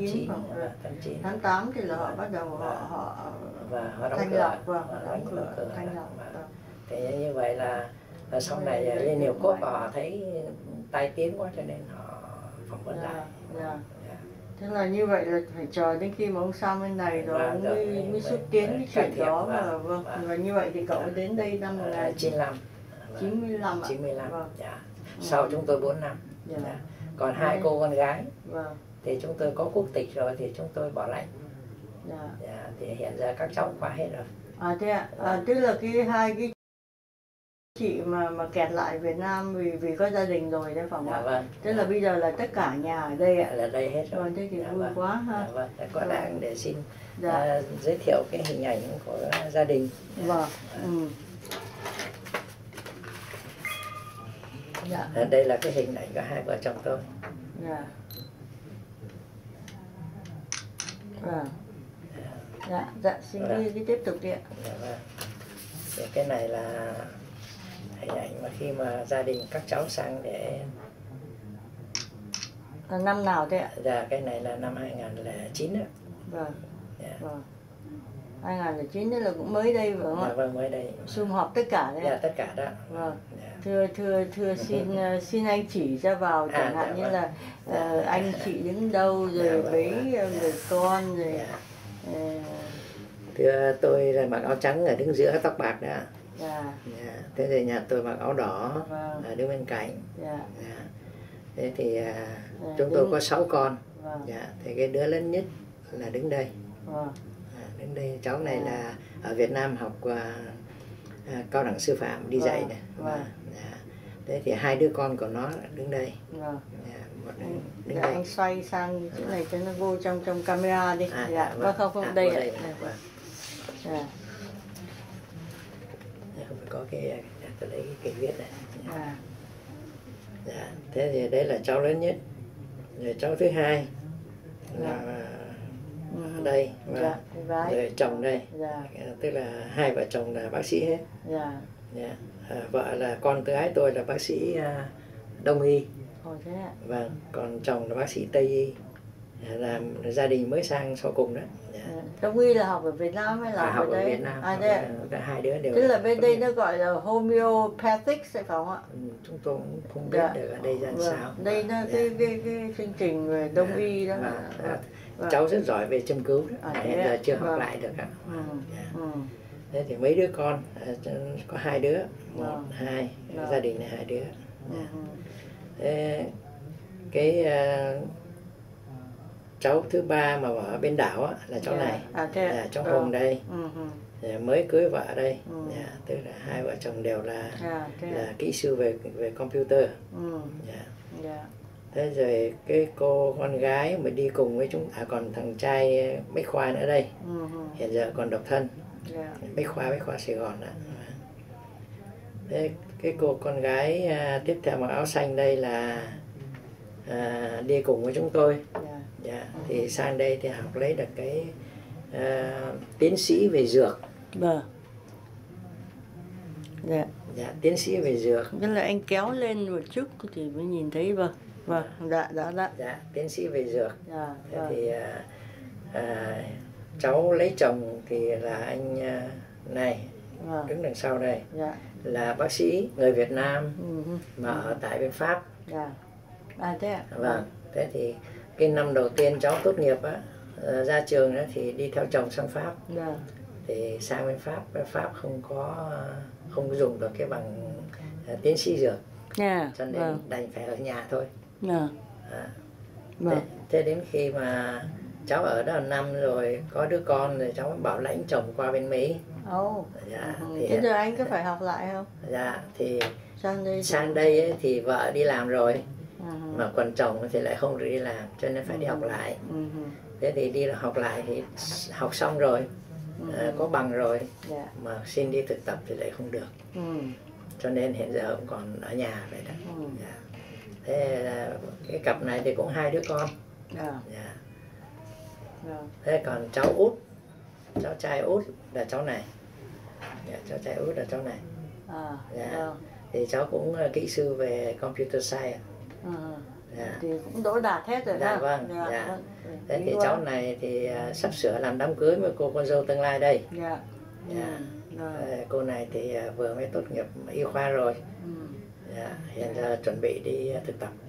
88 thì là họ bắt đầu họ đóng cửa. Thế như vậy là sau này Liên Hiệp Quốc họ thấy tai tiếng quá cho nên họ phỏng vấn lại. Thế là như vậy là phải chờ đến khi mà ông sang bên này rồi ông mới xúc tiến cái chuyện đó mà. Và như vậy thì cậu đến đây năm 1995. Sau chúng tôi 4 năm. Còn 2 cô con gái thì chúng tôi có quốc tịch rồi thì chúng tôi bảo lãnh. Thì hiện giờ các cháu qua hết rồi. Thế ạ. Tức là hai cái Chị mà kẹt lại Việt Nam vì có gia đình rồi đấy phải không ạ? Vâng. Tức là bây giờ là tất cả nhà ở đây ạ? Là đây hết rồi. Vâng, thế thì vui quá ha. Vâng, có đang để xin giới thiệu cái hình ảnh của gia đình. Vâng. Đây là cái hình ảnh của hai vợ chồng tôi. Xin đi tiếp tục đi ạ. Cái này là hình ảnh mà khi mà gia đình các cháu sang để... Là năm nào thế ạ? Dạ, cái này là năm 2009 đó. Vâng. Vâng. 2009 đấy là cũng mới đây phải không ạ? Vâng, mới đây. Sum họp tất cả đấy ạ? Dạ, tất cả đó. Vâng. Thưa xin anh chỉ ra vào chẳng hạn như là anh chị đứng đâu rồi với người con rồi. Thưa tôi là mặc áo trắng ở đứng giữa, tóc bạc đó. Thế thì nhà tôi mặc áo đỏ ở đứng bên cạnh. Thế thì chúng tôi có 6 con. Thì cái đứa lớn nhất là đứng đây. Đứng đây, cháu này là ở Việt Nam học cao đẳng sư phạm đi dạy này. Thế thì hai đứa con của nó đứng đây. Đứng đây. Anh xoay sang chỗ này cho nó vô trong camera đi. Không, đây ạ. Không phải có cái, tôi lấy cái viết này. Thế thì đấy là cháu lớn nhất. Rồi cháu thứ hai là ở đây, rồi chồng đây. Tức là hai vợ chồng là bác sĩ hết. Vợ là con thứ ái tôi là bác sĩ Đông y. Vâng, còn chồng là bác sĩ Tây y. Làm gia đình mới sang sau cùng đó. Đông y là học ở Việt Nam hay là học ở đây? Việt Nam. Cả hai đứa đều. Tức là bên đây nó gọi là homeopathic phải không ạ? Chúng tôi cũng không biết được ở đây ra sao. Đây là cái chương trình về Đông y đó. Cháu rất giỏi về châm cứu đó. Hiện giờ chưa học lại được ạ. Thế thì mấy đứa con, có hai đứa, một, hai, gia đình này hai đứa. Thế cái cháu thứ ba mà ở bên đảo á, là cháu này, cháu Hùng đây, mới cưới vợ đây, tức là hai vợ chồng đều là kỹ sư về computer. Thế rồi cái cô con gái mà đi cùng với chúng, còn thằng trai Bách Khoa nữa đây, hiện giờ còn độc thân, Bách Khoa Sài Gòn đó. Thế cái cô con gái tiếp theo mặc áo xanh đây là đi cùng với chúng tôi. Thì sang đây thì học lấy được cái tiến sĩ về dược. Tiến sĩ về dược. Tức là anh kéo lên một chút thì mới nhìn thấy. Tiến sĩ về dược. Thế thì cháu lấy chồng thì là anh này, đứng đằng sau đây, là bác sĩ người Việt Nam mà ở tại bên Pháp. Vâng, thế thì cái năm đầu tiên cháu tốt nghiệp á, ra trường đó thì đi theo chồng sang Pháp. Thì sang bên Pháp không có dùng được cái bằng tiến sĩ dược, cho nên đành phải ở nhà thôi. Thế đến khi mà cháu ở đó 1 năm rồi, có đứa con rồi, cháu bảo lãnh chồng qua bên Mỹ. Thế giờ anh có phải học lại không? Thì sang đây ấy, thì vợ đi làm rồi, mà còn chồng thì lại không đi làm, cho nên phải đi học lại. Thế thì đi học lại thì học xong rồi, có bằng rồi, mà xin đi thực tập thì lại không được. Cho nên hiện giờ cũng còn ở nhà vậy đó. Thế cái cặp này thì cũng 2 đứa con. Thế còn cháu út, cháu trai út là cháu này. Cháu trai út là cháu này. Thì cháu cũng kỹ sư về computer science. Thì cũng đỗ đạt hết rồi đó. Vâng. Thế thì cháu này thì sắp sửa làm đám cưới với cô con dâu tương lai đây. Cô này thì vừa mới tốt nghiệp y khoa rồi. Hiện giờ chuẩn bị đi thực tập.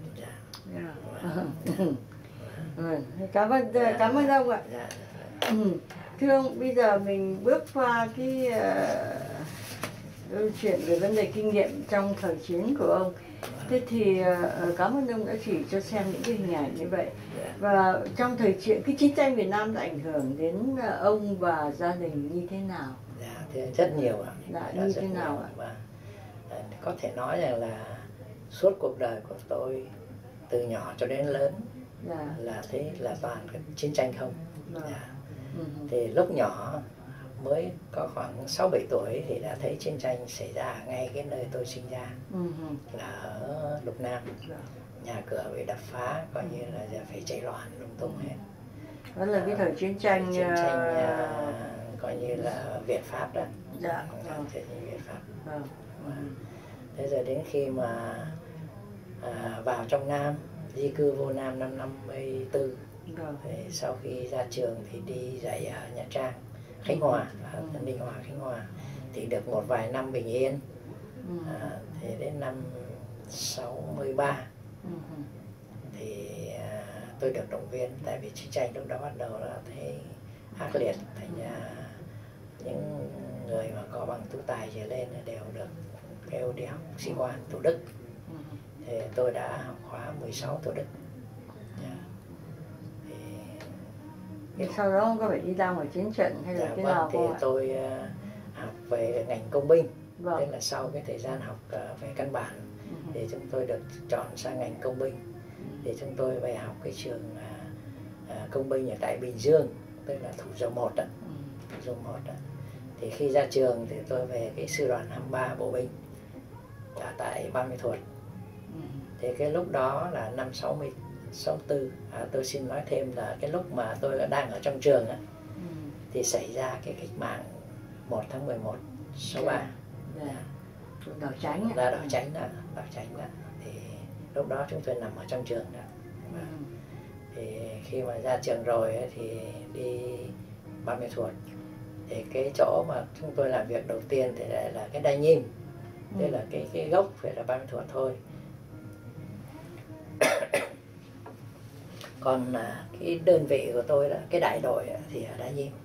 Cảm ơn ông ạ. Thưa ông, bây giờ mình bước qua cái câu chuyện về vấn đề kinh nghiệm trong thời chiến của ông. Thế thì cảm ơn ông đã chỉ cho xem những cái hình ảnh như vậy. Và trong thời chiến, cái chiến tranh Việt Nam đã ảnh hưởng đến ông và gia đình như thế nào? Thì rất nhiều ạ. Như thế nào ạ? có thể nói rằng là suốt cuộc đời của tôi từ nhỏ cho đến lớn là thế là toàn cái chiến tranh không. Thì lúc nhỏ mới có khoảng 6-7 tuổi thì đã thấy chiến tranh xảy ra ngay cái nơi tôi sinh ra, là ở Lục Nam. Nhà cửa bị đập phá, coi như là giờ phải chạy loạn lung tung hết. Đó là cái thời chiến tranh coi như là Việt Pháp đó. Chiến tranh Việt Pháp. Thế rồi đến khi mà vào trong Nam, di cư vô Nam năm 54. Thì sau khi ra trường thì đi dạy ở Nha Trang, Khánh Hòa, ở Ninh Hòa, Khánh Hòa. Thì được một vài năm bình yên. Thì đến năm 63 thì tôi được động viên, tại vì chiến tranh lúc đó bắt đầu là thấy ác liệt, thành ra những người mà có bằng tú tài trở lên đều được kêu đi học sĩ quan Thủ Đức. Thì tôi đã học khóa 16 Thủ Đức. Thì sau đó có phải đi ra ngoài chiến trận hay là thế nào thì không ạ? Tôi học về ngành công binh. Tức là sau cái thời gian học về căn bản thì chúng tôi được chọn sang ngành công binh. Thì chúng tôi về học cái trường công binh ở tại Bình Dương, tức là Thủ Dầu Một đó. Thủ Dầu Một đó. Thì khi ra trường thì tôi về cái sư đoàn 23 bộ binh ở tại Ban Mê Thuột. Thì cái lúc đó là năm 64. Tôi xin nói thêm là cái lúc mà tôi đang ở trong trường thì xảy ra cái cách mạng 1 tháng 11 63. Đảo Chánh Là Đảo Chánh đó, Đảo Chánh đó. Thì lúc đó chúng tôi nằm ở trong trường đó. Thì khi mà ra trường rồi thì đi Ban Mê Thuột. Thì cái chỗ mà chúng tôi làm việc đầu tiên thì lại là cái Đa Nhiêm. Tức là cái gốc phải là Ban Mê Thuột thôi. Còn cái đơn vị của tôi là cái đại đội thì ở Đa Nhiêm.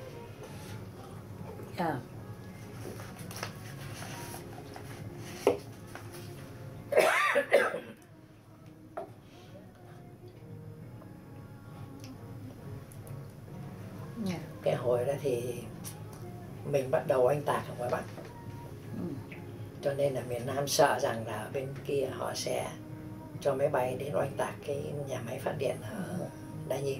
Cái hồi đó thì mình bắt đầu oanh tạc ở ngoài Bắc. Cho nên là miền Nam sợ rằng là bên kia họ sẽ cho máy bay đến oanh tạc cái nhà máy phát điện ở Đa Nhiêm.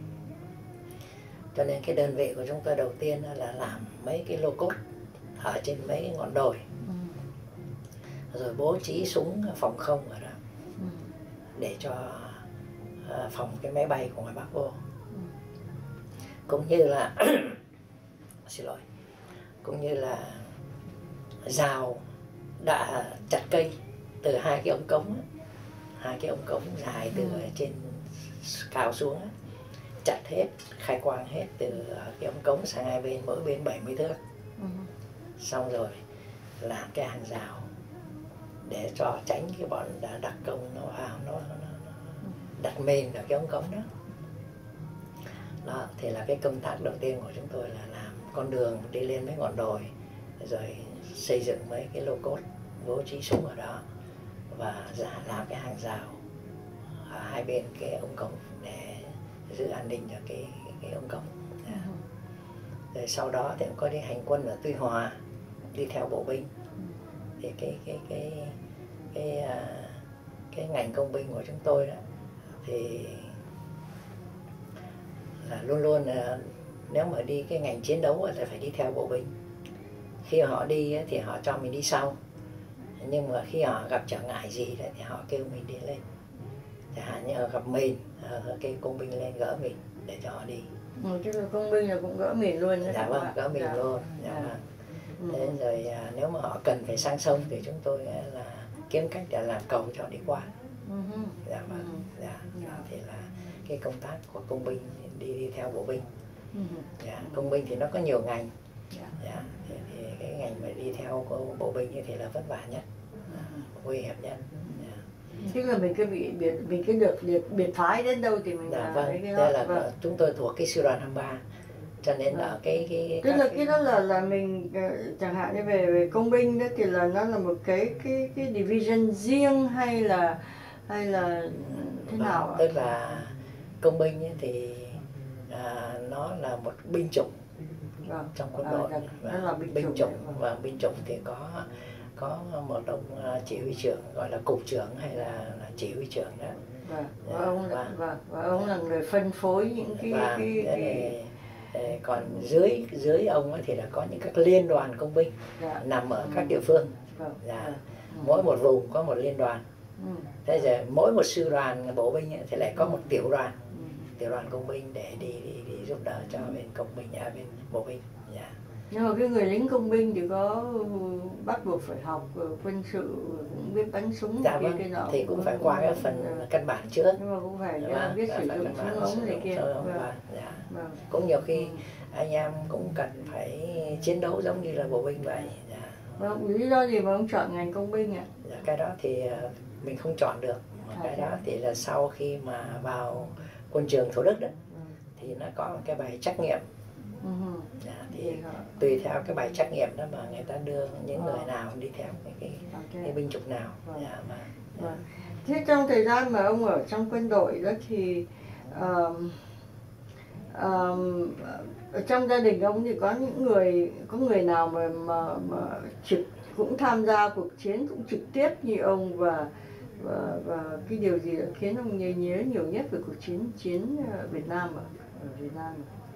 Cho nên cái đơn vị của chúng tôi đầu tiên là làm mấy cái lô cốt ở trên mấy cái ngọn đồi. Rồi bố trí súng phòng không ở đó để cho phòng cái máy bay của ngoài Bắc vô. Cũng như là xin lỗi, cũng như là rào đã chặt cây từ hai cái ống cống dài từ trên cao xuống, chặt hết, khai quang hết từ cái ống cống sang hai bên, mỗi bên 70 thước. Xong rồi làm cái hàng rào để cho tránh cái bọn đã đặc công nó vào nó đặt mìn ở cái ống cống đó. Đó thì là cái công tác đầu tiên của chúng tôi là làm con đường đi lên mấy ngọn đồi, rồi xây dựng mấy cái lô cốt, bố trí súng ở đó và làm cái hàng rào ở hai bên cái ống cống để giữ an ninh cho cái ống cống. Rồi sau đó thì cũng có đi hành quân ở Tuy Hòa, đi theo bộ binh. Thì cái ngành công binh của chúng tôi đó thì là luôn luôn nếu mà đi cái ngành chiến đấu thì phải đi theo bộ binh. Khi họ đi thì họ cho mình đi sau, nhưng mà khi họ gặp trở ngại gì đấy thì họ kêu mình đi lên. Chẳng hạn như họ gặp mìn, cái công binh lên gỡ mình để cho họ đi. Chứ là công binh là cũng gỡ mìn luôn. Dạ vâng, gỡ mìn luôn. Dạ vâng. Thế rồi nếu mà họ cần phải sang sông thì chúng tôi là kiếm cách để làm cầu cho họ đi qua. Dạ vâng. Dạ. Thì là cái công tác của công binh đi theo bộ binh. Dạ. Công binh thì nó có nhiều ngành. Dạ. Thì cái ngành mà đi theo của bộ binh thì là vất vả nhất, nguy hiểm nhất. Tức là mình cứ được biệt phái đến đâu thì mình làm vâng. Thế là chúng tôi thuộc cái sư đoàn 23, cho nên là tức là cái đó là mình chẳng hạn như về công binh đó thì là nó là một cái division riêng hay là thế nào ạ? Tức là công binh thì nó là một binh chủng trong quân đội, nó là binh chủng và binh chủng thì có một ông chỉ huy trưởng gọi là cục trưởng hay là chỉ huy trưởng đó. Và ông là người phân phối những cái còn dưới ông ấy thì là có những các liên đoàn công binh nằm ở các địa phương. Mỗi một vùng có một liên đoàn. Thế giờ mỗi một sư đoàn bộ binh ấy, thì lại có một tiểu đoàn công binh để đi giúp đỡ cho bên công binh, bên bộ binh. Nhưng mà cái người lính công binh thì có bắt buộc phải học quân sự, cũng biết bắn súng vâng. Cái nọ thì cũng phải qua cái phần căn bản trước. Nhưng mà cũng phải biết sử dụng súng ống này kia. Cũng nhiều khi anh em cũng cần phải chiến đấu giống như là bộ binh vậy. Lý do gì mà ông chọn ngành công binh ạ? Cái đó thì mình không chọn được. Cái đó thì là sau khi mà vào quân trường Thủ Đức đó, thì nó có cái bài trắc nghiệm. Thì tùy theo cái bài trắc nghiệm đó mà người ta đưa những người nào đi theo cái binh chủng nào. Thế trong thời gian mà ông ở trong quân đội đó thì ở trong gia đình ông thì có người nào mà cũng tham gia cuộc chiến, cũng trực tiếp như ông, và cái điều gì đã khiến ông nhớ nhiều nhất về cuộc chiến Việt Nam ở Việt Nam?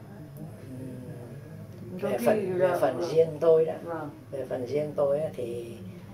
Về phần riêng tôi đó, về phần riêng tôi thì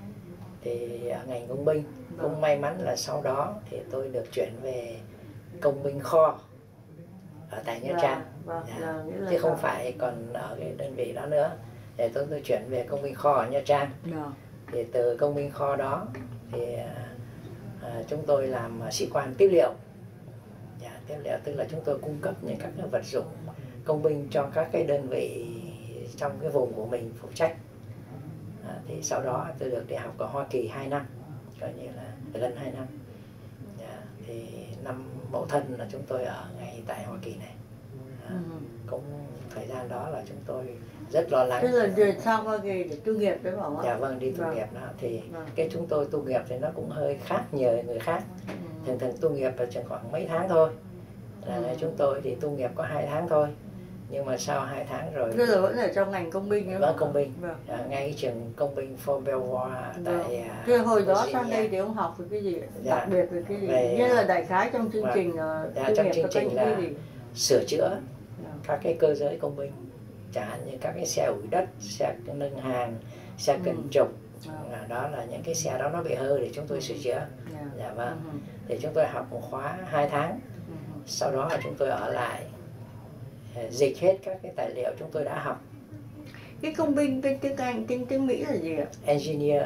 ở ngành công binh cũng may mắn là sau đó thì tôi được chuyển về công binh kho ở tại Nha Trang, chứ không phải còn ở cái đơn vị đó nữa. Để tôi chuyển về công binh kho ở Nha Trang. Thì từ công binh kho đó thì chúng tôi làm sĩ quan tiếp liệu. Tiếp liệu tức là chúng tôi cung cấp những các vật dụng công binh cho các cái đơn vị trong cái vùng của mình phụ trách. Thì sau đó tôi được đi học ở Hoa Kỳ 2 năm, coi như là gần 2 năm. Thì năm Mậu Thân là chúng tôi ở ngay tại Hoa Kỳ này. Cũng thời gian đó là chúng tôi rất lo lắng. Tức là rồi sang Hoa Kỳ để tu nghiệp đấy bảo không? Vâng, đi tu nghiệp đó. Thì cái chúng tôi tu nghiệp thì nó cũng hơi khác nhiều người khác. Thường tu nghiệp là chừng khoảng mấy tháng thôi. Chúng tôi thì tu nghiệp có 2 tháng thôi. Nhưng mà sau 2 tháng rồi... Tức là vẫn ở trong ngành công binh. Vâng, công binh. Ngay cái trường công binh Fort Belvoir tại... Thế hồi đó sang đây thì ông học về cái gì? Đặc biệt về cái gì? Như là đại khái trong chương trình trong chương trình là sửa chữa các cái cơ giới công binh. Chẳng hạn như các cái xe ủi đất, xe nâng hàng, xe cẩn trục. Đó là những cái xe đó nó bị hư để chúng tôi sửa chữa. Thì chúng tôi học một khóa 2 tháng. Sau đó là chúng tôi ở lại dịch hết các cái tài liệu chúng tôi đã học. Cái công binh bên tiếng Mỹ là gì ạ? Engineer.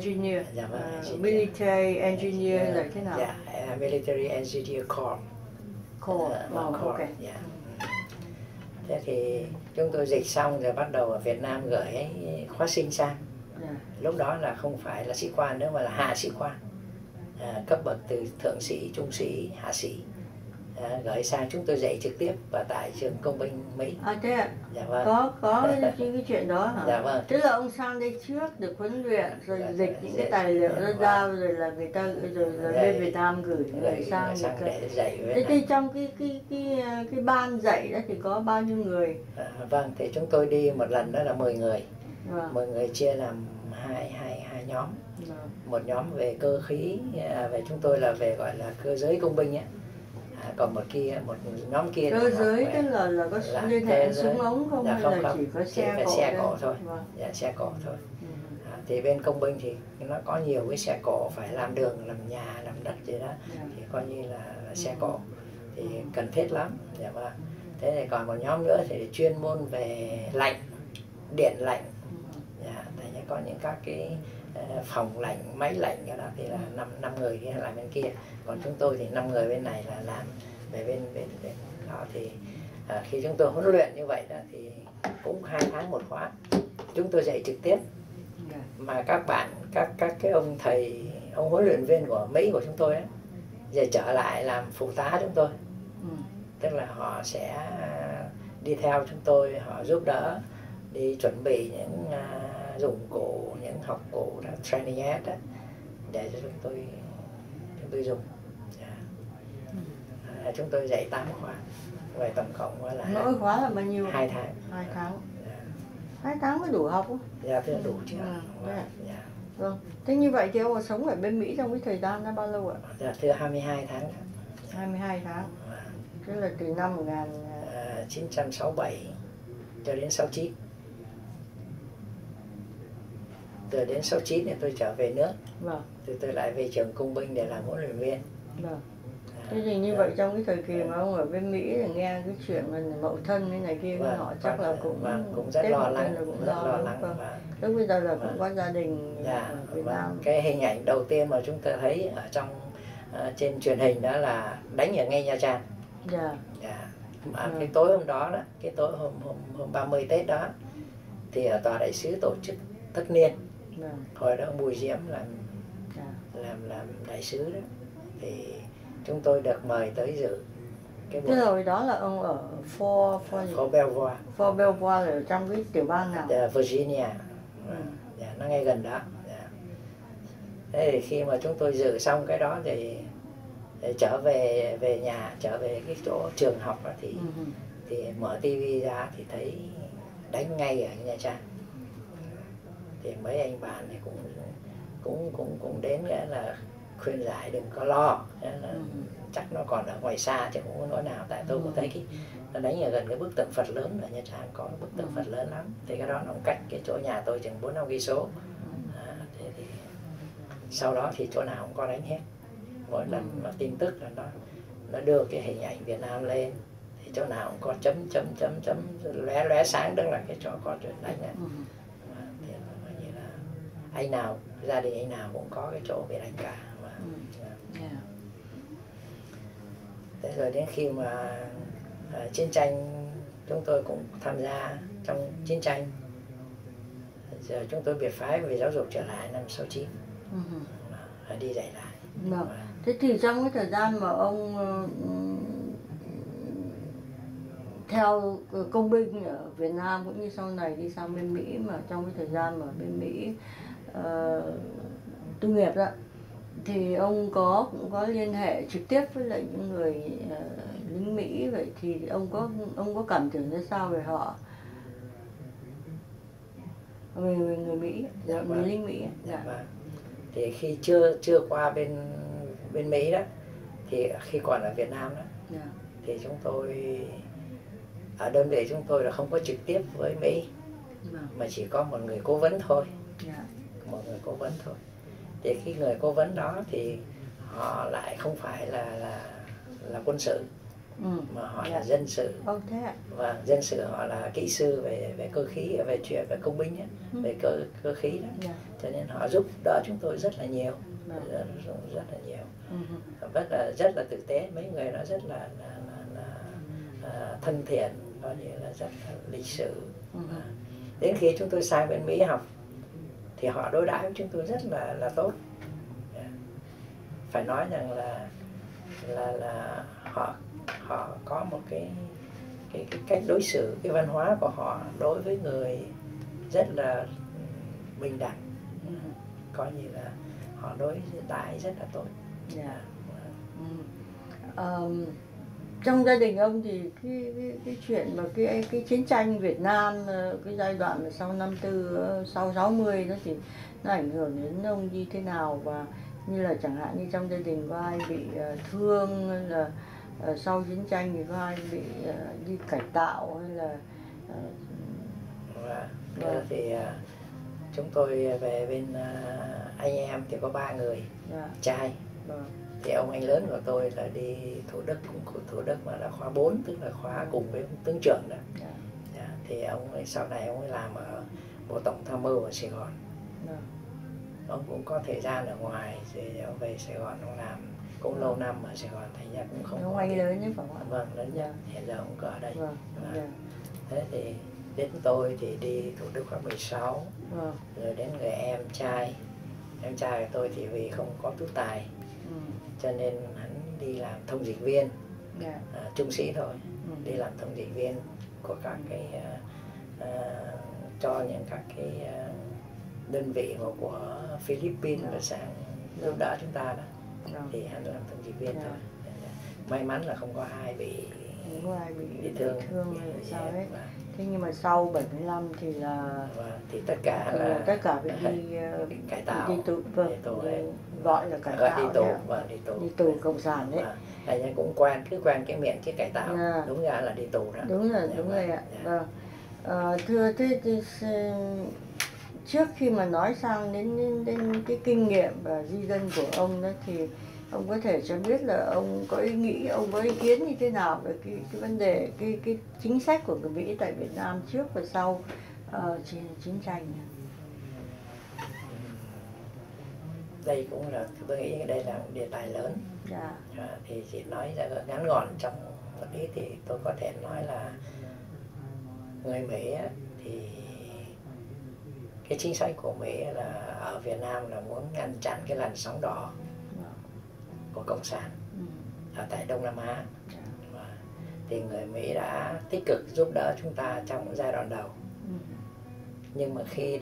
Military engineer là thế nào? Military Engineer Corps. Ok. Thế thì chúng tôi dịch xong rồi bắt đầu ở Việt Nam gửi khóa sinh sang. Lúc đó là không phải là sĩ quan nữa mà là hạ sĩ quan. Cấp bậc từ thượng sĩ, trung sĩ, hạ sĩ. Gửi sang chúng tôi dạy trực tiếp và tại trường công binh Mỹ. Thế ạ? Có cái chuyện đó hả? Tức là ông sang đây trước được huấn luyện rồi dịch những cái tài liệu ra rồi là người ta rồi lên Việt Nam gửi sang để dạy. Thế thì trong cái ban dạy đó thì có bao nhiêu người? Vâng, thì chúng tôi đi một lần đó là 10 người. 10 người chia làm hai nhóm. Một nhóm về cơ khí, về chúng tôi là về gọi là cơ giới công binh ấy. Còn một nhóm kia cơ giới tức là có liên hệ súng ống không, hay là chỉ có xe cổ thôi. Xe cổ thôi. Thì bên công binh thì nó có nhiều cái xe cổ phải làm đường, làm nhà, làm đất gì đó, thì coi như là xe cổ thì cần thiết lắm. Thế thì còn một nhóm nữa thì chuyên môn về lạnh, điện lạnh. Tại có những các cái phòng lạnh, máy lạnh đó thì là 5 người kia làm bên kia. Còn chúng tôi thì 5 người bên này là làm về bên đó. Thì khi chúng tôi huấn luyện như vậy đó thì cũng 2 tháng một khóa. Chúng tôi dạy trực tiếp. Mà các bạn, các cái ông thầy, ông huấn luyện viên của Mỹ của chúng tôi ấy, giờ trở lại làm phụ tá chúng tôi. Tức là họ sẽ đi theo chúng tôi, họ giúp đỡ đi chuẩn bị những dụng cụ, những học cụ đó, training aid đó, để cho chúng tôi dùng. Chúng tôi dạy 8 khóa, vậy tổng cộng là mỗi khóa là bao nhiêu? 2 tháng. 2 tháng. 2 tháng mới đủ học không? Dạ, thì đủ chứ. Vâng. Thế như vậy thì ông sống ở bên Mỹ trong cái thời gian đó bao lâu ạ? Dạ, thưa 22 tháng. 22 tháng. Tức là từ năm 1967 cho đến 69. Từ đến 69 thì tôi trở về nước. Vâng. Thì tôi lại về trường công binh để làm huấn luyện viên. Vâng. Thế thì như vậy trong cái thời kỳ mà ông ở bên Mỹ thì nghe cái chuyện mà mậu thân cái này kia họ chắc là cũng rất lo lắng, cũng rất lo lắng. Vâng. Lúc bây giờ là cũng có gia đình ở Việt Nam. Cái hình ảnh đầu tiên mà chúng ta thấy ở trong trên truyền hình đó là đánh ở ngay Nha Trang. Mà cái tối hôm đó, cái tối hôm 30 Tết đó thì ở tòa đại sứ tổ chức tất niên. Hồi đó Bùi Diễm làm đại sứ đó, thì chúng tôi được mời tới dự cái buổi. Thế rồi đó là ông ở Fort Belvoir. Fort Belvoir ở trong cái tiểu bang nào? Virginia. Nó ngay gần đó. Thế thì khi mà chúng tôi dự xong cái đó thì trở về nhà, trở về cái chỗ trường học đó, thì mở tivi ra thì thấy đánh ngay ở Nha Trang. Thì mấy anh bạn thì cũng đến nghĩa là khuyên giải đừng có lo, chắc nó còn ở ngoài xa chứ không có nói nào. Tại tôi cũng thấy nó đánh ở gần cái bức tượng Phật lớn ở Nha Trang, có bức tượng Phật lớn lắm. Thì cái đó nó cách cái chỗ nhà tôi chừng 4-5 cây số. Thì sau đó thì chỗ nào cũng có đánh hết. Mỗi lần mà tin tức là nó đưa cái hình ảnh Việt Nam lên thì chỗ nào cũng có chấm lóe sáng, đó là cái chỗ có chuyện đánh này. Thì như là anh nào, gia đình anh nào cũng có cái chỗ bị đánh cả. Thế rồi đến khi mà chiến tranh, chúng tôi cũng tham gia trong chiến tranh. Giờ chúng tôi biệt phái về giáo dục trở lại năm 69. Đi dạy lại. Thế thì trong cái thời gian mà ông theo công binh ở Việt Nam cũng như sau này đi sang bên Mỹ, mà trong cái thời gian mà bên Mỹ tu nghiệp đó, thì ông cũng có liên hệ trực tiếp với lại những người lính Mỹ. Vậy thì ông có cảm tưởng ra sao về họ, về người Mỹ, người lính Mỹ? Thì khi chưa qua bên Mỹ đó, thì khi còn ở Việt Nam đó, thì chúng tôi ở đơn vị chúng tôi là không có trực tiếp với Mỹ, mà chỉ có một người cố vấn thôi. Một người cố vấn thôi. Thì khi người cố vấn đó thì họ lại không phải là quân sự, mà họ là dân sự. Và dân sự họ là kỹ sư về cơ khí, về chuyện về công binh ấy, về cơ khí đó. Cho nên họ giúp đỡ chúng tôi rất là nhiều, rất là nhiều, rất là tử tế. Mấy người nó rất là thân thiện, coi như là rất là lịch sự. Đến khi chúng tôi sang bên Mỹ học thì họ đối đãi với chúng tôi rất là tốt. Phải nói rằng là họ có một cái cách đối xử, cái văn hóa của họ đối với người rất là bình đẳng, coi như là họ đối đãi rất là tốt. Trong gia đình ông thì cái chuyện mà cái chiến tranh Việt Nam, cái giai đoạn mà sau 54, sau 60 đó thì nó ảnh hưởng đến ông như thế nào? Và như là chẳng hạn như trong gia đình có ai bị thương, hay là sau chiến tranh thì có ai bị đi cải tạo, hay là thì chúng tôi về bên anh em thì có 3 người trai. Thì ông anh lớn của tôi là đi Thủ Đức, cũng Thủ Đức mà là khóa 4, tức là khóa cùng với tướng trưởng đó. Thì ông ấy sau này ông ấy làm ở Bộ Tổng Tham mưu ở Sài Gòn. Ông cũng có thời gian ở ngoài, rồi ông về Sài Gòn ông làm cũng lâu năm ở Sài Gòn, thành ra cũng không. Ông anh lớn nhất phải không ạ? Vâng, lớn nhất. Hiện giờ ông có ở đây. Thế thì đến tôi thì đi Thủ Đức khóa 16. Rồi đến người em trai của tôi thì vì không có tú tài, cho nên hắn đi làm thông dịch viên, trung sĩ thôi. Đi làm thông dịch viên của các cái cho những các cái đơn vị của Philippines và sang giúp đỡ chúng ta đó. Thì hắn làm thông dịch viên thôi. May mắn là không có ai bị có ai bị thương hay là sao hết. Thế nhưng mà sau 75 thì là thì tất cả bị cải tạo, đi tù, gọi là cải tạo, đi tù cộng sản đấy. Thầy nhân cũng cứ quen cái miệng chứ cải tạo, đúng ra là đi tù đó. Đúng rồi ạ. Vâng. Thưa thế thì trước khi mà nói sang đến cái kinh nghiệm và di dân của ông đó, thì ông có thể cho biết là ông có ông có ý kiến như thế nào về cái vấn đề cái chính sách của người Mỹ tại Việt Nam trước và sau chiến tranh? Đây cũng là, tôi nghĩ đây là một đề tài lớn. Thì chỉ nói ra ngắn gọn trong một ít thì tôi có thể nói là người Mỹ thì cái chính sách của Mỹ là ở Việt Nam là muốn ngăn chặn cái làn sóng đỏ của cộng sản ở tại Đông Nam Á. Thì người Mỹ đã tích cực giúp đỡ chúng ta trong giai đoạn đầu. Nhưng mà khi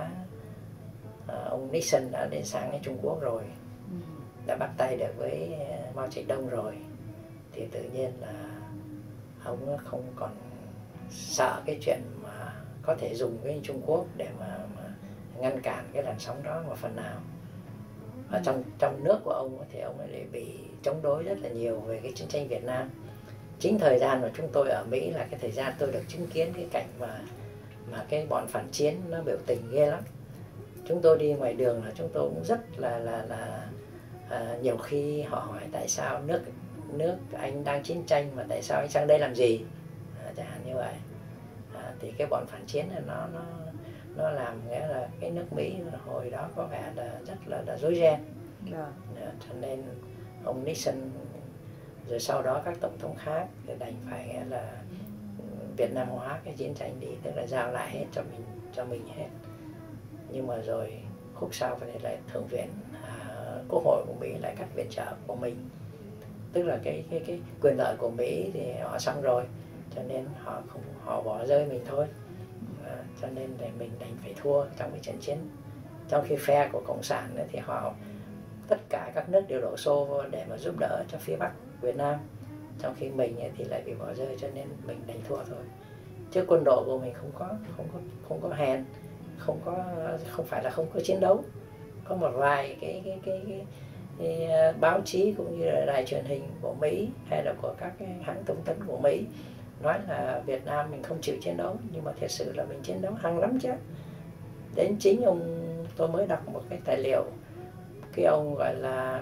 ông Nixon đã đến sang cái Trung Quốc rồi, đã bắt tay được với Mao Trạch-đông rồi, thì tự nhiên là ông không còn sợ cái chuyện mà có thể dùng cái Trung Quốc để mà ngăn cản cái làn sóng đó một phần nào. Ở trong nước của ông thì ông lại bị chống đối rất là nhiều về cái chiến tranh Việt Nam. Chính thời gian mà chúng tôi ở Mỹ là cái thời gian tôi được chứng kiến cái cảnh mà cái bọn phản chiến nó biểu tình ghê lắm. Chúng tôi đi ngoài đường là chúng tôi cũng rất là nhiều khi họ hỏi tại sao nước anh đang chiến tranh mà tại sao anh sang đây làm gì, chẳng hạn như vậy. Thì cái bọn phản chiến này nó làm nghĩa là cái nước Mỹ hồi đó có vẻ là rất là rối ren. Cho nên ông Nixon rồi sau đó các tổng thống khác thì đành phải nghĩa là Việt Nam hóa cái chiến tranh đi, tức là giao lại hết cho mình hết. Nhưng mà rồi khúc sau thì lại Thượng viện Quốc hội của Mỹ lại cắt viện trợ của mình, tức là cái quyền lợi của Mỹ thì họ xong rồi, cho nên họ bỏ rơi mình thôi. Cho nên để mình đành phải thua trong cái trận chiến. Trong khi phe của cộng sản thì tất cả các nước đều đổ xô để mà giúp đỡ cho phía Bắc Việt Nam, trong khi mình thì lại bị bỏ rơi, cho nên mình đành thua thôi. Chứ quân đội của mình không có hèn, không phải là không có chiến đấu. Có một vài cái báo chí cũng như là đài truyền hình của Mỹ hay là của các cái hãng thông tấn của Mỹ nói là Việt Nam mình không chịu chiến đấu, nhưng mà thật sự là mình chiến đấu hăng lắm chứ. Đến chính tôi mới đọc một cái tài liệu, cái ông gọi là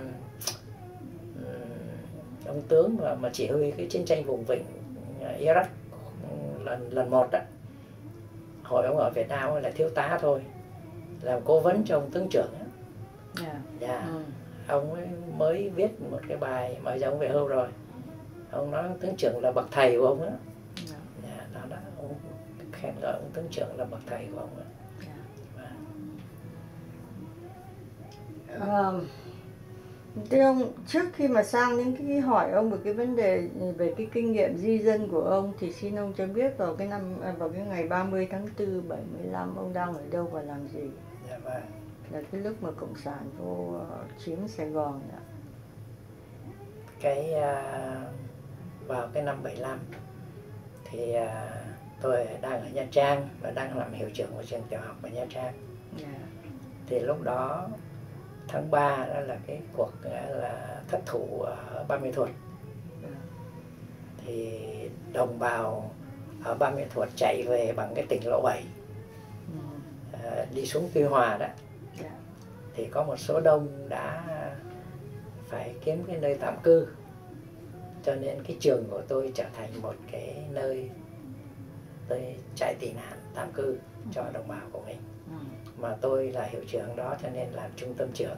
ông tướng mà chỉ huy cái chiến tranh vùng vịnh Iraq lần 1 đó, hồi ông ở Việt Nam là thiếu tá thôi, làm cố vấn cho ông tướng trưởng. Ông ấy mới viết một cái bài mà giờ ông về hưu rồi, ông nói ông tướng trưởng là bậc thầy của ông đó. Đó ông khen ngợi ông tướng trưởng là bậc thầy của ông đó. Thế ông, trước khi mà sang đến cái hỏi ông về cái vấn đề về cái kinh nghiệm di dân của ông, thì xin ông cho biết vào cái ngày 30 tháng 4 75 ông đang ở đâu và làm gì? Là cái lúc mà cộng sản vô chiếm Sài Gòn đó. Vào cái năm 75 thì tôi đang ở Nha Trang và đang làm hiệu trưởng của trường tiểu học ở Nha Trang. Thì lúc đó tháng 3 đó là cái cuộc là thất thủ ở Ba Mê Thuột. Thì đồng bào ở Ba Mê Thuột chạy về bằng cái tỉnh lộ 7 đi xuống Tuy Hòa đó. Thì có một số đông đã phải kiếm cái nơi tạm cư, cho nên cái trường của tôi trở thành một cái nơi tôi chạy tị nạn tạm cư cho đồng bào của mình. Mà tôi là hiệu trưởng đó cho nên làm trung tâm trưởng.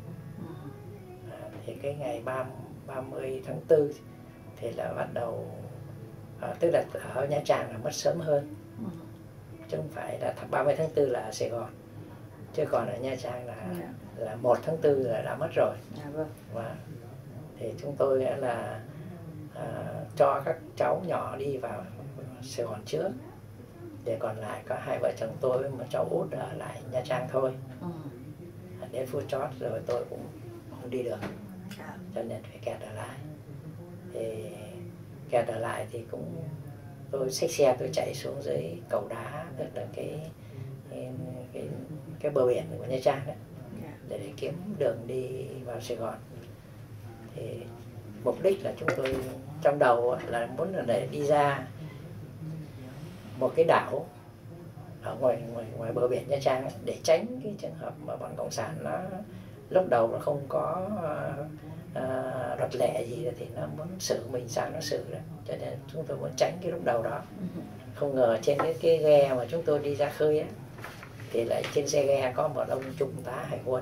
Thì cái ngày 30 tháng 4 thì là bắt đầu, tức là ở Nha Trang là mất sớm hơn, chứ không phải là 30 tháng 4 là ở Sài Gòn, chứ còn ở Nha Trang là 1 tháng 4 là đã mất rồi. Và thì chúng tôi là cho các cháu nhỏ đi vào Sài Gòn trước, để còn lại có 2 vợ chồng tôi với một cháu út ở lại Nha Trang thôi. Đến phút chót rồi tôi cũng không đi được, cho nên phải kẹt ở lại. Thì kẹt ở lại thì cũng tôi xách xe tôi chạy xuống dưới cầu đá, tức là cái bờ biển của Nha Trang đấy, để kiếm đường đi vào Sài Gòn. Thì mục đích là chúng tôi trong đầu là muốn là để đi ra một cái đảo ở ngoài bờ biển Nha Trang ấy, để tránh cái trường hợp mà bọn cộng sản nó lúc đầu nó không có luật lệ gì thì nó muốn xử mình sao nó xử đấy, cho nên chúng tôi muốn tránh cái lúc đầu đó. Không ngờ trên cái ghe mà chúng tôi đi ra khơi ấy, thì lại trên xe ghe có một ông trung tá hải quân.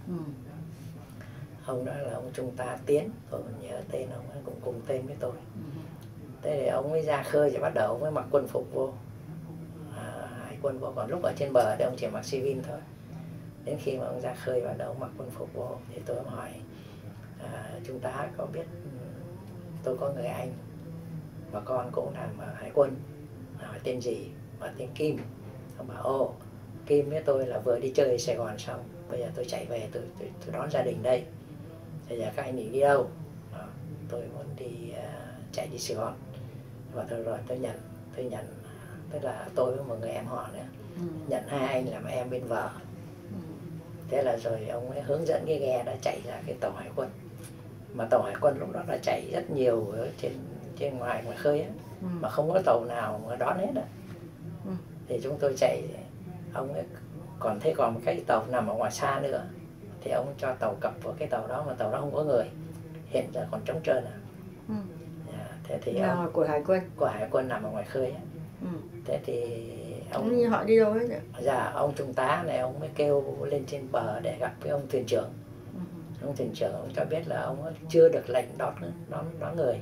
Ông đó là ông trung tá Tiến, tôi còn nhớ tên ông ấy, cũng cùng tên với tôi. Thế thì ông ấy ra khơi thì bắt đầu ông ấy mặc quân phục vô, hải quân vô, còn lúc ở trên bờ thì ông chỉ mặc civil thôi. Đến khi mà ông ra khơi bắt đầu ông mặc quân phục vô thì tôi hỏi trung tá có biết tôi có người anh và con cũng làm ở hải quân, hỏi tên gì, và tên Kim. Ông bảo ô, Kim với tôi là vừa đi chơi Sài Gòn xong, bây giờ tôi chạy về, tôi đón gia đình đây. Bây giờ các anh định đi đâu? Tôi muốn đi chạy đi Sài Gòn. Và thôi rồi tôi nhận, tức là tôi với một người em họ nữa, nhận hai anh làm em bên vợ. Thế là rồi ông ấy hướng dẫn cái ghe đã chạy ra cái tàu hải quân. Mà tàu hải quân lúc đó là chạy rất nhiều ở trên ngoài khơi ấy, mà không có tàu nào mà đón hết. Thì chúng tôi chạy, ông ấy còn một cái tàu nằm ở ngoài xa nữa, thì ông cho tàu cập vào cái tàu đó, mà tàu đó không có người, hiện giờ còn trống trơn thế thì ông, của hải quân nằm ở ngoài khơi ấy. Thế thì ông họ đi đâu hết vậy? Dạ, ông trung tá này ông mới kêu lên trên bờ để gặp cái ông thuyền trưởng. Ông thuyền trưởng ông cho biết là ông chưa được lệnh đón người.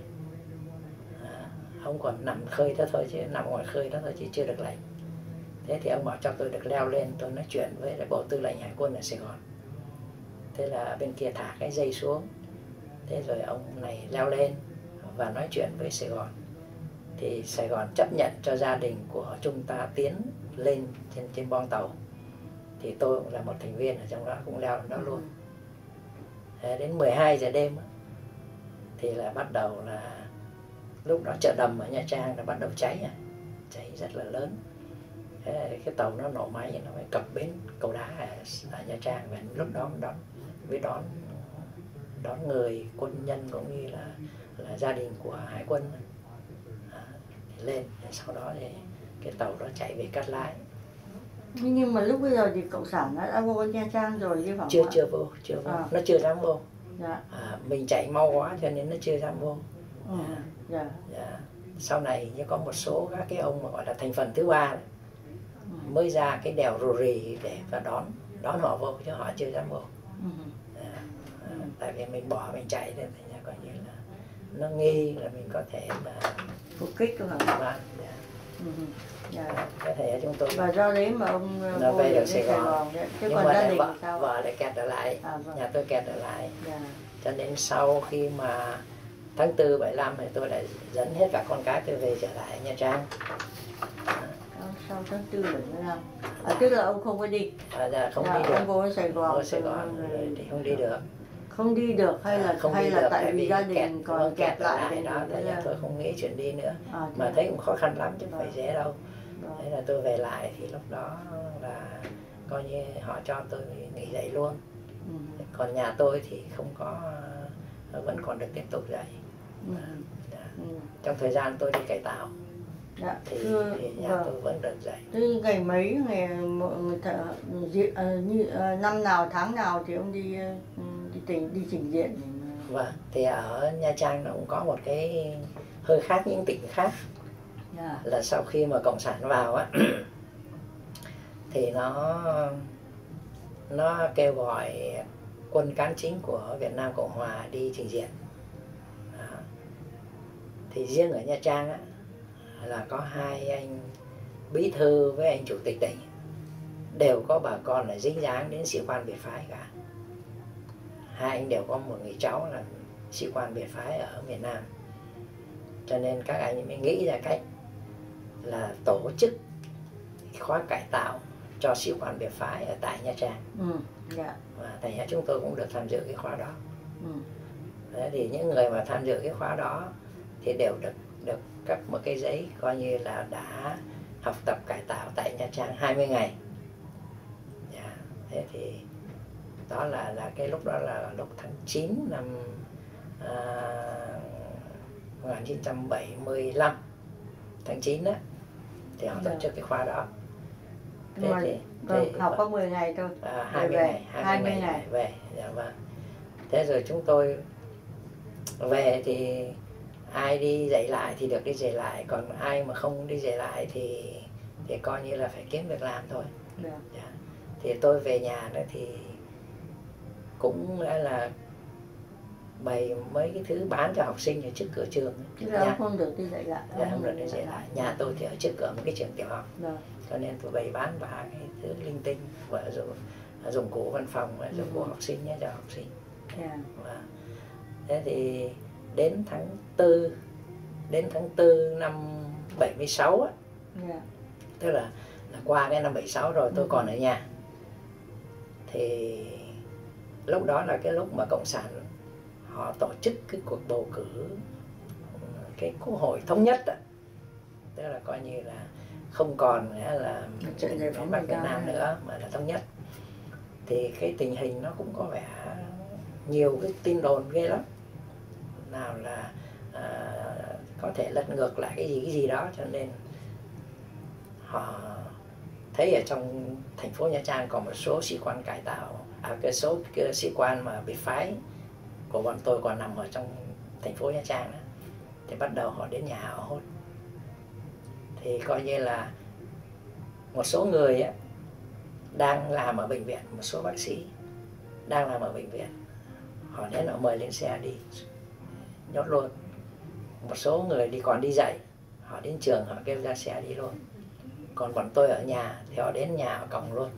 Ông còn nằm khơi đó thôi, chứ nằm ngoài khơi đó thôi, chứ chưa được lệnh. Thế thì ông bảo cho tôi được leo lên, tôi nói chuyện với bộ tư lệnh hải quân ở Sài Gòn. Thế là bên kia thả cái dây xuống. Thế rồi ông này leo lên và nói chuyện với Sài Gòn. Thì Sài Gòn chấp nhận cho gia đình của trung tá Tiến lên trên boong tàu. Thì tôi cũng là một thành viên ở trong đó, cũng leo đó luôn. Đến 12 giờ đêm thì là bắt đầu là lúc đó chợ đầm ở Nha Trang đã bắt đầu cháy rất là lớn. Thế cái tàu nó nổ máy, nó phải cập bến cầu đá ở Nha Trang, và lúc đó đón người quân nhân cũng như là gia đình của hải quân lên. Sau đó thì cái tàu đó chạy về Cát Lái. Nhưng mà lúc bây giờ thì cộng sản đã vô Nha Trang rồi chứ phải chưa vô. Nó chưa dám vô. Mình chạy mau quá cho nên nó chưa dám vô. Sau này như có một số các cái ông mà gọi là thành phần thứ ba mới ra cái đèo Rò Rì để và đón họ vô, chứ họ chưa dám vô. Tại vì mình bỏ mình chạy nên thành coi như là nó nghi là mình có thể là phục kích của họ. Có thể chúng tôi và do đấy mà ông nó về được Sài Gòn. Chứ còn gia đình sao? Vợ lại kẹt ở lại, nhà tôi kẹt ở lại. Cho nên sau khi mà tháng 4 75 thì tôi lại dẫn hết cả con cái tôi về trở lại Nha Trang. Sau tháng 4 75. Tức là ông không có đi. Không đi được. Ông vô Sài Gòn. Vô Sài Gòn thì không đi được. Không đi được hay là tại vì gia đình còn kẹt lại đó, thế là tôi không nghĩ chuyện đi nữa. Mà thấy cũng khó khăn lắm chứ không phải dễ đâu. Thế là tôi về lại thì lúc đó là coi như họ cho tôi nghỉ dạy luôn. Còn nhà tôi thì không có, vẫn còn được tiếp tục dạy. Trong thời gian tôi đi cải tạo thì nhà tôi vẫn được dạy. Thế ngày mấy, năm nào tháng nào thì ông đi trình diện? Vâng, thì ở Nha Trang nó cũng có một cái hơi khác những tỉnh khác. Là sau khi mà cộng sản vào á thì nó kêu gọi quân cán chính của Việt Nam Cộng Hòa đi trình diện. Thì riêng ở Nha Trang á là có hai anh bí thư với anh chủ tịch tỉnh đều có bà con là dính dáng đến sĩ quan biệt phái cả. Hai anh đều có một người cháu là sĩ quan biệt phái ở miền Nam. Cho nên các anh mới nghĩ ra cách là tổ chức khóa cải tạo cho sĩ quan biệt phái ở tại Nha Trang. Và thành ra chúng tôi cũng được tham dự cái khóa đó. Đấy, thì những người mà tham dự cái khóa đó thì đều được được cấp một cái giấy coi như là đã học tập cải tạo tại Nha Trang 20 ngày. Thế thì đó là cái lúc đó là lúc tháng 9 năm 1975, tháng 9 đó thì họ tổ chức cái khóa đó. Thế học có 10 ngày thôi. 20 ngày về. Dạ vâng. Thế rồi chúng tôi về thì ai đi dạy lại thì được đi dạy lại, còn ai mà không đi dạy lại thì coi như là phải kiếm việc làm thôi. Dạ. Thì tôi về nhà đó thì cũng là bày mấy cái thứ bán cho học sinh ở trước cửa trường. Dạ, không được đi dạy lại. Dạ, không được đi dạy lại. Nhà tôi thì ở trước cửa một cái trường tiểu học. Cho nên tôi bày bán vài cái thứ linh tinh và dụng cụ văn phòng, dụng cụ học sinh nhé, cho học sinh. Và thế thì đến tháng 4 năm 76 á, tức là qua cái năm 76 rồi tôi còn ở nhà. Thì lúc đó là cái lúc mà Cộng sản họ tổ chức cái cuộc bầu cử cái Quốc hội thống nhất đó. Tức là coi như là không còn là miền Bắc Việt Nam nữa mà là thống nhất. Thì cái tình hình nó cũng có vẻ nhiều cái tin đồn ghê lắm. Nào là có thể lật ngược lại cái gì đó, cho nên họ thấy ở trong thành phố Nha Trang có một số sĩ quan cải tạo, cái số sĩ quan mà bị phái của bọn tôi còn nằm ở trong thành phố Nha Trang đó. Thì bắt đầu họ đến nhà họ hốt. Thì coi như là một số người á, đang làm ở bệnh viện, một số bác sĩ đang làm ở bệnh viện, họ đến họ mời lên xe đi nhốt luôn. Một số người còn đi dạy, họ đến trường họ kêu ra xe đi luôn. Còn bọn tôi ở nhà thì họ đến nhà họ còng luôn.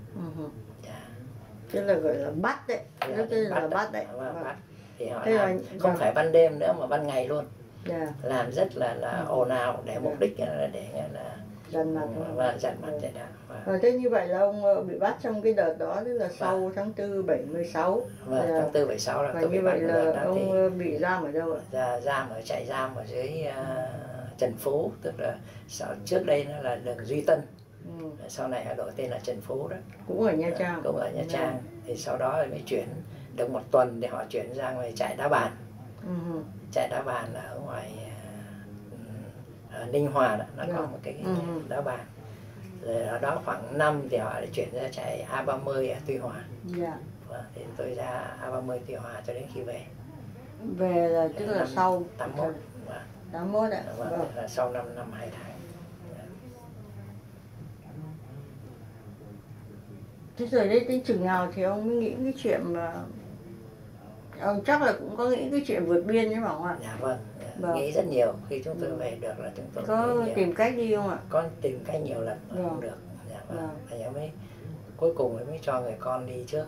Tức là gọi là bắt đấy. Bắt đấy. Bắt. Thì họ làm không phải ban đêm nữa mà ban ngày luôn. Làm rất là ồn ào để mục đích là để là dằn mặt. Dằn mặt vậy đó. Thế như vậy là ông bị bắt trong cái đợt đó, tức là sau tháng 4 76. Tháng 4 76 là tôi bị bắt. Như vậy là ông bị giam ở đâu ạ? Giam ở trại giam ở dưới Trần Phú, tức là trước đây nó là đường Duy Tân. Sau này họ đổi tên là Trần Phú đó. Cũng ở Nha Trang. Cũng ở Nha Trang. Thì sau đó mới chuyển được một tuần thì họ chuyển ra ngoài trại Đá Bàn. Trại Đá Bàn là ở ngoài ở Ninh Hòa đó, nó có một cái Đá Bàn. Rồi ở đó khoảng năm thì họ lại chuyển ra trại A30 ở Tuy Hòa. Thì tôi ra A30 Tuy Hòa cho đến khi về. Về là tức là sau 81. 81 ạ. Là sau 5 năm 2 tháng. Thế rồi đến chừng nào thì ông mới nghĩ cái chuyện mà ông chắc là cũng có nghĩ cái chuyện vượt biên chứ phải không ạ? Dạ vâng. Nghĩ rất nhiều. Khi chúng tôi về được là chúng tôi có tìm cách đi không ạ? Có tìm cách nhiều lần mà không được. Dạ vâng. Thì mới cuối cùng mới cho người con đi trước.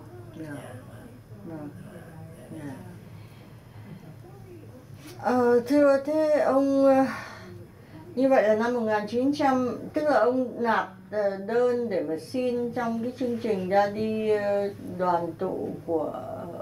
Thưa thế ông, như vậy là năm 1900, tức là ông nạp đơn để mà xin trong cái chương trình ra đi đoàn tụ của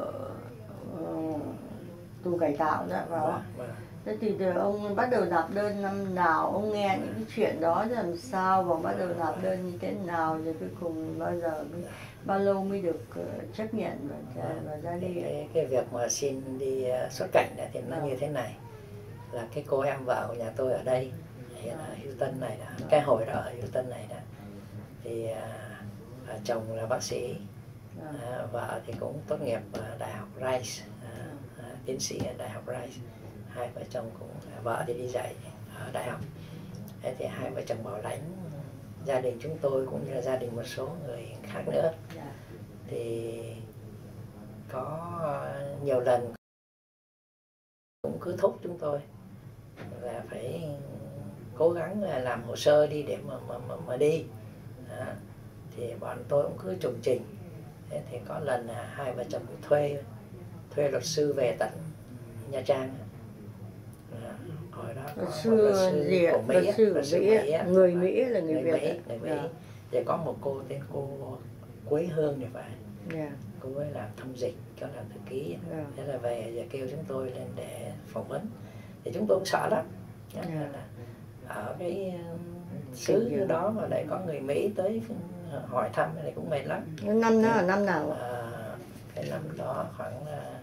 tù cải tạo đó, phải không? Thế thì ông bắt đầu nạp đơn năm nào, ông nghe những cái chuyện đó làm sao và bắt đầu nạp đơn như thế nào, rồi cuối cùng bao lâu mới được chấp nhận và ra đi? Cái việc mà xin đi xuất cảnh này thì nó như thế này, là cái cô em vợ của nhà tôi ở đây, hiện ở Houston này đã, cái hồi đó ở Houston này đã, thì chồng là bác sĩ, vợ thì cũng tốt nghiệp đại học Rice, tiến sĩ ở đại học Rice. Hai vợ chồng cũng, vợ thì đi dạy ở đại học. Thế thì hai vợ chồng bảo lãnh gia đình chúng tôi cũng như là gia đình một số người khác nữa. Thì có nhiều lần cũng cứ thúc chúng tôi là phải cố gắng làm hồ sơ đi để mà đi. Thì bọn tôi cũng cứ trùng trình. Thế thì có lần hai vợ chồng thuê luật sư về tận Nha Trang. Hồi đó có luật sư của Mỹ, người Mỹ là người Việt. Thì có một cô tên cô Quế Hương thì phải. Cô ấy làm thông dịch, có làm thư ký. Thế là về giờ kêu chúng tôi lên để phỏng vấn. Thì chúng tôi cũng sợ lắm. Ở cái xứ đó mà lại có người Mỹ tới hỏi thăm thì cũng mệt lắm. Năm đó là năm nào? Cái năm đó khoảng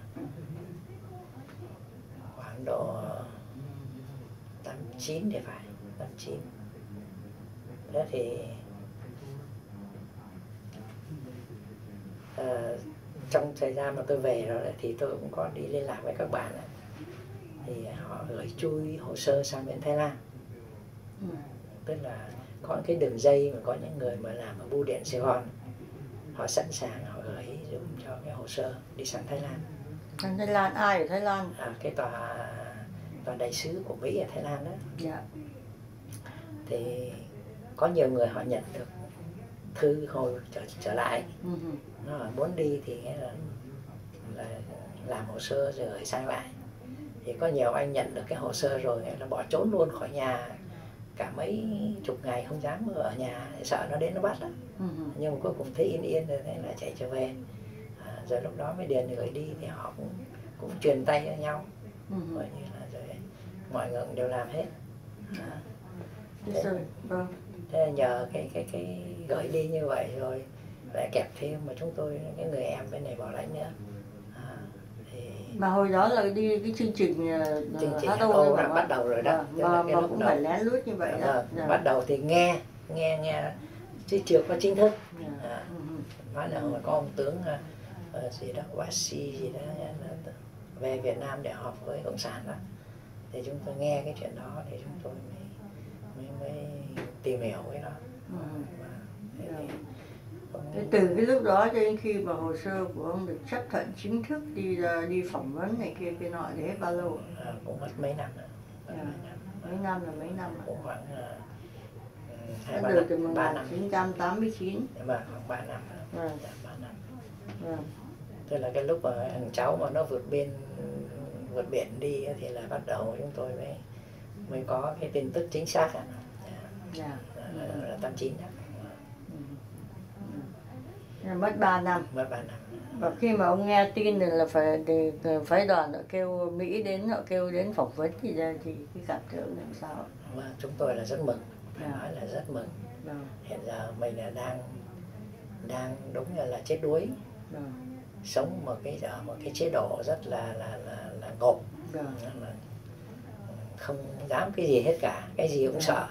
độ 89 thì phải, 89. Đó thì trong thời gian mà tôi về rồi thì tôi cũng có đi liên lạc với các bạn ấy. Thì họ gửi chui hồ sơ sang bên Thái Lan. Tức là có cái đường dây mà có những người mà làm ở bưu điện Sài Gòn, họ sẵn sàng họ gửi dùng cho cái hồ sơ đi sang Thái Lan. Sang Thái Lan, ai ở Thái Lan? Cái tòa đại sứ của Mỹ ở Thái Lan đó. Dạ. Thì có nhiều người họ nhận được thư hồi trở lại. Nó muốn đi thì nghĩa là làm hồ sơ rồi gửi sang lại. Thì có nhiều anh nhận được cái hồ sơ rồi là bỏ trốn luôn khỏi nhà cả mấy chục ngày, không dám ở nhà, sợ nó đến nó bắt đó. Nhưng mà cuối cùng thấy yên rồi thế là chạy trở về. Rồi lúc đó mới điền gửi đi thì họ cũng truyền tay cho nhau. Gọi như là rồi mọi người đều làm hết. Thế nhờ cái gửi đi như vậy rồi lại kẹp thêm mà chúng tôi cái người em bên này bảo lãnh nữa. Mà hồi đó là đi cái chương trình hát Âu đã bắt đầu rồi đó. Mà cũng phải lén lút như vậy đó. Bắt đầu thì nghe chứ chưa có chính thức. Nói là có ông tướng gì đó, Wasi gì đó về Việt Nam để họp với Cộng sản đó. Thì chúng tôi nghe cái chuyện đó thì chúng tôi mới tìm hiểu cái đó. Từ cái lúc đó cho đến khi mà hồ sơ của ông được chấp thuận chính thức đi phỏng vấn này kia cái nọ để hết bao lâu? Cũng mất mấy năm rồi. Mấy năm là mấy năm? Cũng khoảng 2-3 từ 1989. Khoảng 3 năm. 3 năm. Tức là cái lúc mà thằng cháu mà nó vượt biển đi thì là bắt đầu chúng tôi mới có cái tin tức chính xác. Là 89 đó. Mất 3 năm. Mất 3 năm. Và khi mà ông nghe tin là phái đoàn họ kêu Mỹ đến, họ kêu đến phỏng vấn thì ra thì cái cảm tưởng làm sao? Chúng tôi là rất mừng, phải nói là rất mừng. Hiện giờ mình là đang đúng là chết đuối. Sống một cái chế độ rất là ngộp. Không dám cái gì hết cả, cái gì cũng sợ.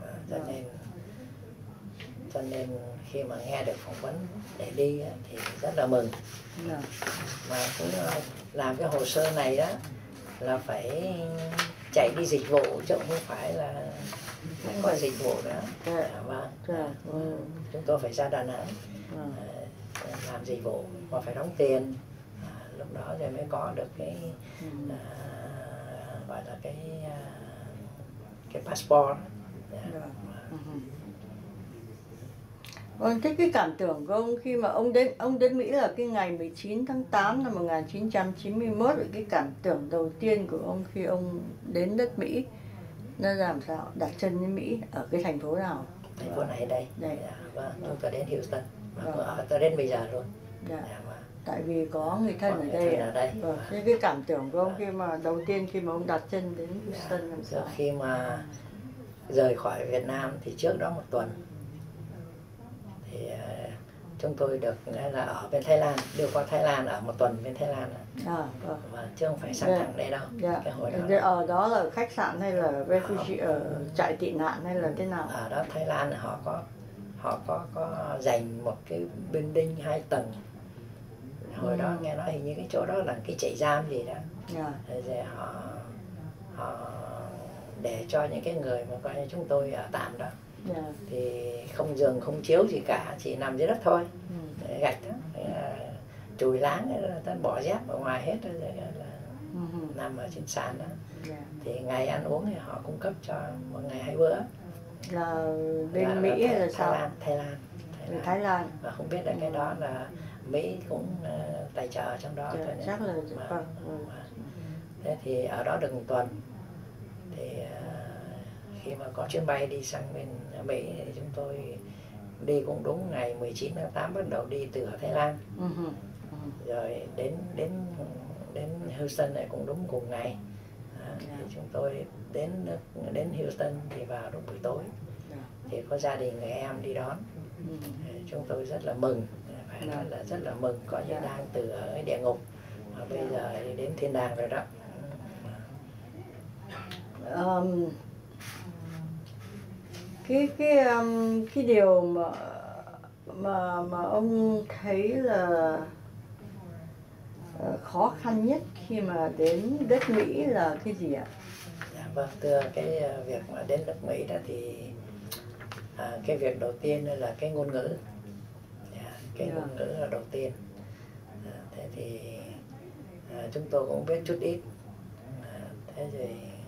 Cho nên khi mà nghe được phỏng vấn để đi thì rất là mừng. Mà cũng làm cái hồ sơ này đó là phải chạy đi dịch vụ chứ không phải là không có dịch vụ nữa. Chúng tôi phải ra Đà Nẵng làm dịch vụ và phải đóng tiền. Lúc đó rồi mới có được cái gọi là cái passport. Thế cái cảm tưởng của ông khi mà ông đến Mỹ là cái ngày 19 tháng 8 năm 1991, cái cảm tưởng đầu tiên của ông khi ông đến đất Mỹ nó làm sao? Đặt chân đến Mỹ ở cái thành phố nào? Thành phố này đây. Chúng tôi đến Houston và ở tới đến bây giờ luôn. Tại vì có người thân ở đây. Thế cái cảm tưởng của ông khi mà đầu tiên khi mà ông đặt chân đến Houston làm sao? Khi mà rời khỏi Việt Nam thì trước đó 1 tuần thì chúng tôi được là ở bên Thái Lan, đưa qua Thái Lan ở 1 tuần bên Thái Lan. Chứ không phải sang thẳng đây đâu. Cái hồi đó. Ở đó là khách sạn hay là refugee ở trại tị nạn hay là thế nào? Ở đó Thái Lan họ có dành một cái building 2 tầng. Hồi đó nghe nói hình như cái chỗ đó là cái trại giam gì đó. Rồi họ để cho những cái người mà coi như chúng tôi ở tạm đó. Thì không giường không chiếu gì cả, chỉ nằm dưới đất thôi. Gạch đó, chùi láng, ta bỏ dép ở ngoài hết rồi là nằm ở trên sàn đó. Thì ngày ăn uống thì họ cung cấp cho một ngày 2 bữa. Là bên Mỹ hay là sao? Thái Lan. Và không biết là cái đó là Mỹ cũng tài trợ trong đó. Chắc là thế thì ở đó được 1 tuần. Thì khi mà có chuyến bay đi sang bên Mỹ thì chúng tôi đi cũng đúng ngày 19 tháng 8 bắt đầu đi từ ở Thái Lan. Rồi đến Houston này cũng đúng cùng ngày. Thì chúng tôi đến Houston thì vào lúc buổi tối, thì có gia đình người em đi đón. Chúng tôi rất là mừng, phải nói là rất là mừng, coi như đang từ ở địa ngục mà bây giờ đến thiên đàng rồi đó. Cái điều mà ông thấy là khó khăn nhất khi mà đến đất Mỹ là cái gì ạ? Dạ, vâng, thưa, cái việc mà đến nước Mỹ đó thì cái việc đầu tiên là cái ngôn ngữ. Cái ngôn ngữ là đầu tiên. Thế thì chúng tôi cũng biết chút ít. Thế rồi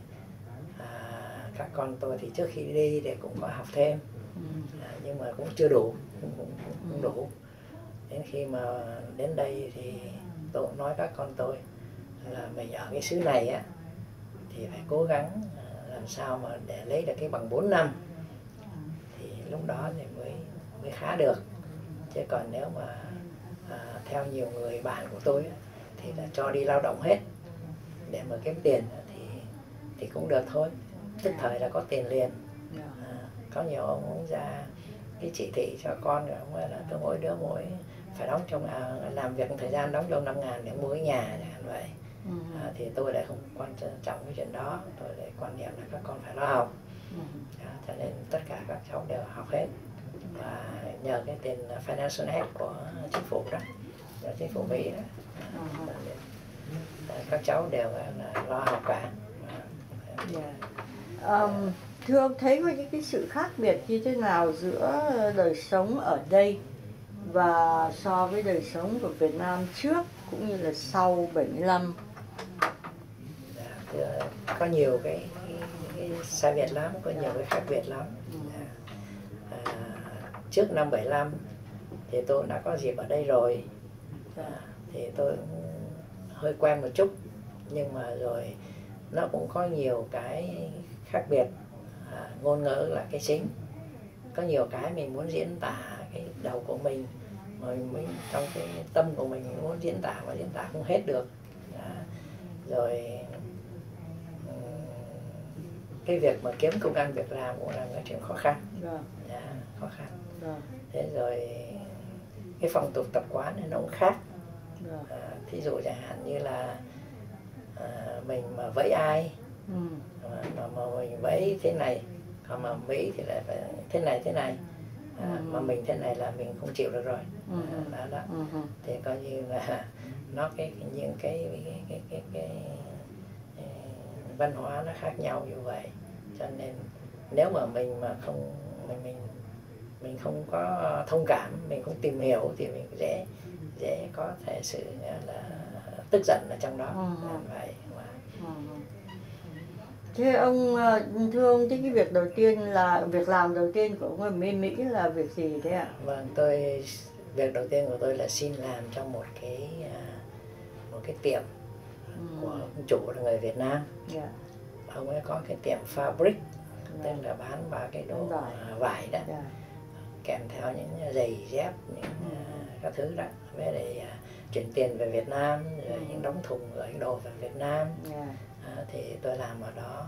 các con tôi thì trước khi đi thì cũng có học thêm, nhưng mà cũng chưa đủ, không đủ. Đến khi mà đến đây thì tôi cũng nói các con tôi là mình ở cái xứ này á thì phải cố gắng làm sao mà để lấy được cái bằng 4 năm, thì lúc đó thì mới khá được. Chứ còn nếu mà theo nhiều người bạn của tôi thì là cho đi lao động hết để mà kiếm tiền thì cũng được thôi, tức thời là có tiền liền. Có nhiều ông ra cái chỉ thị cho con rồi, ông là tôi mỗi đứa phải đóng trong làm việc thời gian đóng trong 5.000 để mua cái nhà chẳng hạn vậy. Thì tôi lại không quan trọng cái chuyện đó, tôi lại quan niệm là các con phải lo học. Cho nên tất cả các cháu đều học hết, và nhờ cái tiền financial aid của chính phủ đó, của chính phủ Mỹ đó, các cháu đều là lo học cả. Thưa ông, thấy có những cái sự khác biệt như thế nào giữa đời sống ở đây và so với đời sống của Việt Nam trước cũng như là sau 75? Có nhiều cái sai biệt lắm, có nhiều cái khác biệt lắm. Trước năm 75 thì tôi đã có dịp ở đây rồi, thì tôi hơi quen một chút, nhưng mà rồi nó cũng có nhiều cái khác biệt. Ngôn ngữ là cái chính, có nhiều cái mình muốn diễn tả cái đầu của mình, mình trong cái tâm của mình muốn diễn tả mà diễn tả không hết được. Rồi cái việc mà kiếm công ăn việc làm cũng là một chuyện khó khăn. Khó khăn. Thế rồi cái phong tục tập quán nó cũng khác. Thí dụ chẳng hạn như là mình mà vẫy ai, mà mình vẫy thế này, còn mà Mỹ thì lại phải thế này, mà mình thế này là mình không chịu được rồi. Đó. Thì coi như là nó những cái văn hóa nó khác nhau như vậy, cho nên nếu mà mình mà không mình không có thông cảm, mình không tìm hiểu thì mình dễ có thể sự là tức giận ở trong đó. Vậy. Thế ông, thưa ông, cái việc đầu tiên là việc làm đầu tiên của ông ở Mỹ là việc gì thế ạ? Vâng, việc đầu tiên của tôi là xin làm trong một cái tiệm của ông chủ là người Việt Nam. Ông ấy có cái tiệm fabric, tức là bán ba cái đồ vải đó, kèm theo những giày dép, những các thứ đó, với lại chuyển tiền về Việt Nam, rồi những đóng thùng gửi đồ về Việt Nam. Thì tôi làm ở đó.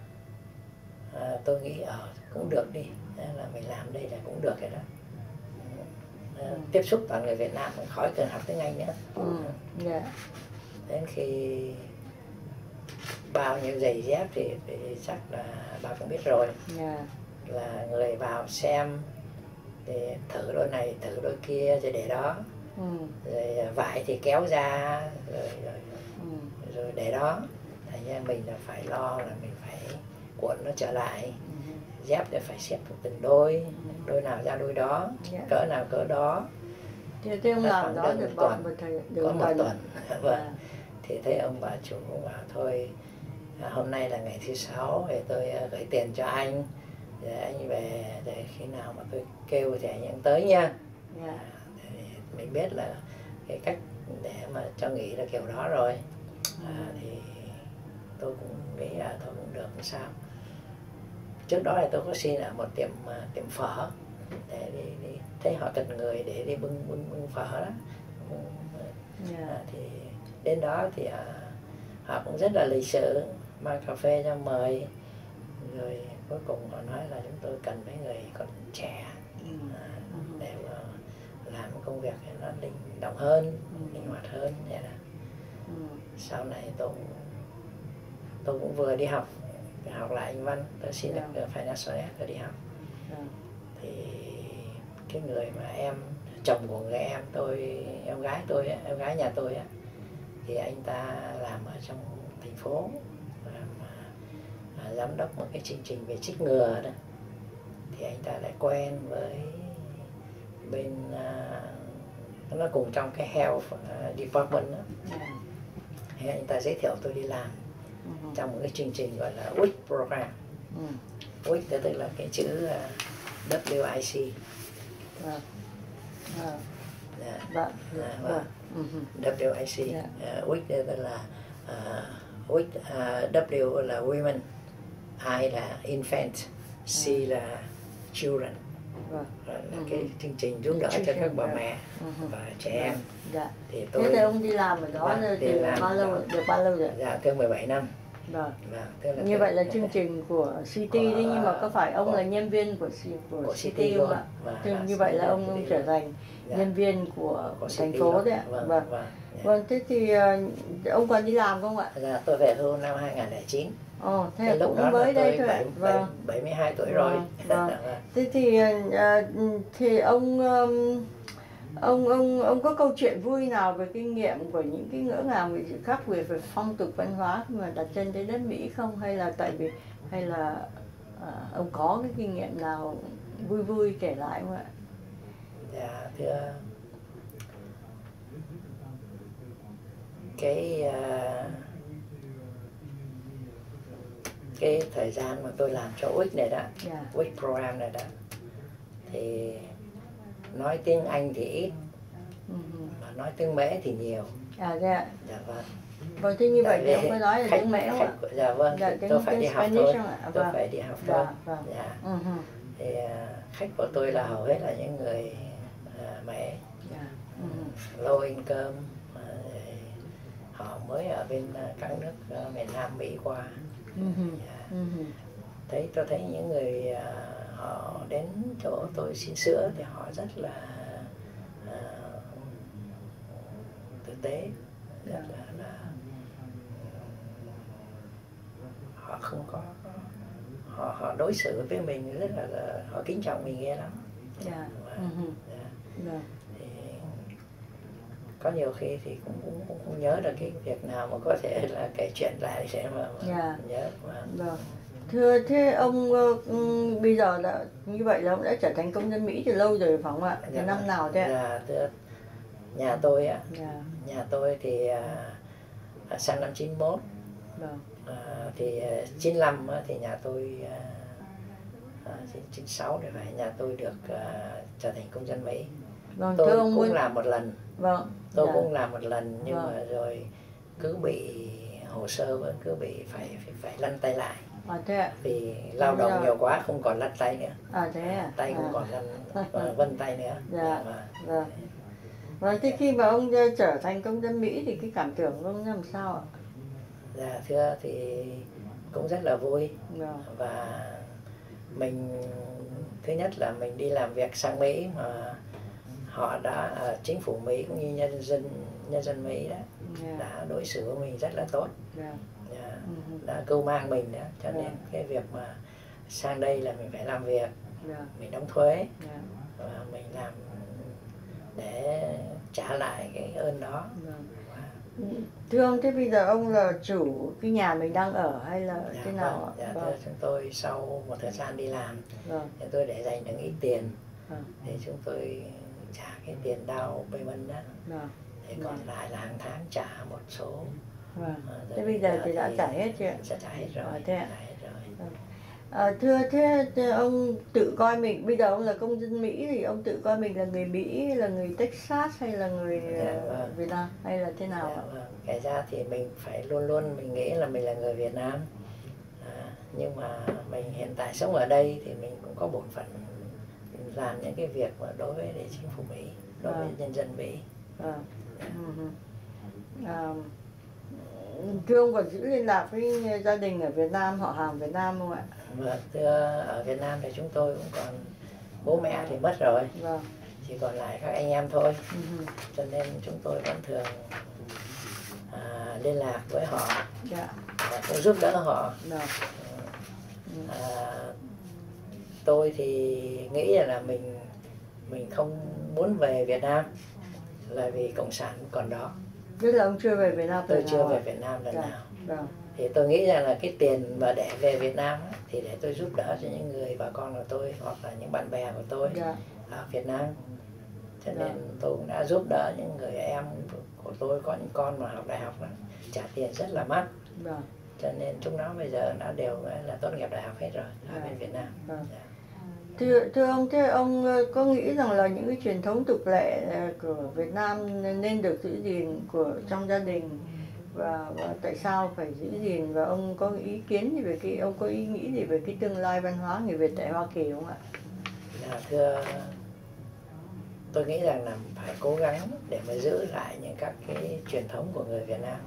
Tôi nghĩ cũng được đi, là mình làm đây là cũng được rồi đó. Tiếp xúc toàn người Việt Nam, khỏi cần học tiếng Anh nữa. Đến khi bao nhiêu giày dép thì chắc là bà cũng biết rồi. Là người vào xem thì thử đôi này, thử đôi kia, rồi để đó. Rồi vải thì kéo ra, rồi để đó. Thành ra mình là phải lo là mình phải cuộn nó trở lại. Dép để phải xếp từng đôi, đôi nào ra đôi đó, cỡ nào cỡ đó. Thế ông làm đó được có một tuần. Vâng. Thì thấy ông bà chủ cũng bảo thôi, hôm nay là ngày thứ 6 thì tôi gửi tiền cho anh, để anh về, để khi nào mà tôi kêu thì anh tới nha. Mình biết là cái cách để mà cho nghỉ là kiểu đó rồi. Thì tôi cũng nghĩ là thôi cũng được, không sao. Trước đó là tôi có xin ở một tiệm phở, để đi thấy họ cần người để đi bưng phở đó. Thì đến đó thì họ cũng rất là lịch sự, mang cà phê cho mời, rồi cuối cùng họ nói là chúng tôi cần mấy người còn trẻ để làm công việc nó linh động hơn, linh hoạt hơn vậy đó. Sau này tôi cũng vừa đi học lại Anh văn, tôi xin được Financial Aid rồi đi học. Thì cái người mà chồng của người em gái nhà tôi á, thì anh ta làm ở trong thành phố, làm giám đốc một cái chương trình về chích ngừa đó. Thì anh ta lại quen với bên nó cùng trong cái health department đó. Thì anh ta giới thiệu tôi đi làm trong một cái chương trình gọi là WIC program. WIC tức là cái chữ WIC. WIC. WIC tức là W là women, I là infant, C là children. Là cái chương trình giúp đỡ cho các bà mẹ và trẻ em. Thì thế thì ông đi làm ở đó từ bao lâu rồi? Dạ, từ 17 năm. Như vậy là chương trình của CT đấy, nhưng mà có phải ông là nhân viên của CT không ạ? Như vậy là ông trở thành nhân viên của thành phố đấy ạ. Vâng, thế thì ông còn đi làm không ạ? Dạ, tôi về hưu năm 2009. Thế cũng mới đây thôi ạ. 72 tuổi rồi. Thế thì ông có câu chuyện vui nào về kinh nghiệm của những cái ngỡ ngàng về sự khác biệt về phong tục văn hóa khi mà đặt chân đến đất Mỹ không, hay là ông có cái kinh nghiệm nào vui kể lại không ạ? Dạ, thưa, cái thời gian mà tôi làm cho WIC này đó, WIC program này đó, thì nói tiếng Anh thì ít, mà nói tiếng Mễ thì nhiều. Dạ. Dạ vâng. Vâng, thế như vậy thì ông có nói là tiếng Mễ không ạ? Dạ vâng, tôi phải đi học thôi. Tôi phải đi học thôi. Dạ. Thì khách của tôi là hầu hết là những người Mễ, low income, họ mới ở bên các nước miền Nam Mỹ qua. Tôi thấy những người họ đến chỗ tôi xin sữa thì họ rất là tử tế, rất là họ không có họ đối xử với mình rất là họ kính trọng mình ghê lắm. Thì có nhiều khi thì cũng không nhớ được cái việc nào mà có thể là kể chuyện lại sẽ mà nhớ. Thưa, thế ông bây giờ là như vậy là ông đã trở thành công dân Mỹ từ lâu rồi phải không ạ? Từ năm nào thế ạ? Dạ, thưa, nhà tôi ạ. Nhà tôi thì sang năm 91. Thì 95 thì nhà tôi 96 thì phải, nhà tôi được trở thành công dân Mỹ. Tôi cũng làm một lần. Tôi cũng làm một lần, nhưng mà rồi cứ bị hồ sơ vẫn cứ bị phải lăn tay lại. Vì lao động nhiều quá không còn lăn tay nữa. Tay không còn lăn vân tay nữa. Vâng, thế khi mà ông trở thành công dân Mỹ thì cái cảm tưởng của ông làm sao ạ? Dạ, thưa, thì cũng rất là vui. Và mình, thứ nhất là mình đi làm việc sang Mỹ mà họ đã, chính phủ Mỹ cũng như nhân dân Mỹ đó, đã đối xử với mình rất là tốt. Đã cưu mang mình đó, cho nên cái việc mà sang đây là mình phải làm việc, mình đóng thuế, và mình làm để trả lại cái ơn đó. Thưa ông, thế bây giờ ông là chủ cái nhà mình đang ở hay là thế nào ạ? Dạ, thưa, chúng tôi sau một thời gian đi làm thì tôi để dành được ít tiền, thì chúng tôi trả cái tiền down payment đó, thì còn lại là hàng tháng trả một số. Thế bây giờ thì đã trả hết chưa? Đã trả hết rồi. Thưa, thế ông tự coi mình, bây giờ ông là công dân Mỹ thì ông tự coi mình là người Mỹ, là người Texas hay là người Việt Nam hay là thế nào ạ? Kể ra thì mình phải luôn mình nghĩ là mình là người Việt Nam, nhưng mà mình hiện tại sống ở đây thì mình cũng có bổn phận làm những cái việc mà đối với chính phủ Mỹ, đối với nhân dân Mỹ. Thưa ông còn giữ liên lạc với gia đình ở Việt Nam, họ hàng Việt Nam không ạ? Vâng, thưa ở Việt Nam thì chúng tôi cũng còn bố mẹ thì mất rồi, vâng. Chỉ còn lại các anh em thôi, cho nên chúng tôi vẫn thường liên lạc với họ, và cũng giúp đỡ họ. Tôi thì nghĩ là mình không muốn về Việt Nam là vì cộng sản còn đó. Tức là ông chưa về Việt Nam? Tôi chưa về Việt Nam lần nào. Thì tôi nghĩ rằng là cái tiền mà để về Việt Nam thì để tôi giúp đỡ cho những người bà con của tôi hoặc là những bạn bè của tôi ở Việt Nam. Cho nên tôi cũng đã giúp đỡ những người em của tôi, có những con mà học đại học đó, trả tiền rất là mắc. Cho nên chúng nó bây giờ đã đều là tốt nghiệp đại học hết rồi ở bên Việt Nam. Thưa ông, thế ông có nghĩ rằng là những cái truyền thống tục lệ của Việt Nam nên được giữ gìn trong gia đình, và tại sao phải giữ gìn, và ông có ý kiến gì về ông có ý nghĩ gì về cái tương lai văn hóa người Việt tại Hoa Kỳ không ạ? Thưa, tôi nghĩ rằng là phải cố gắng để mà giữ lại những các cái truyền thống của người Việt Nam.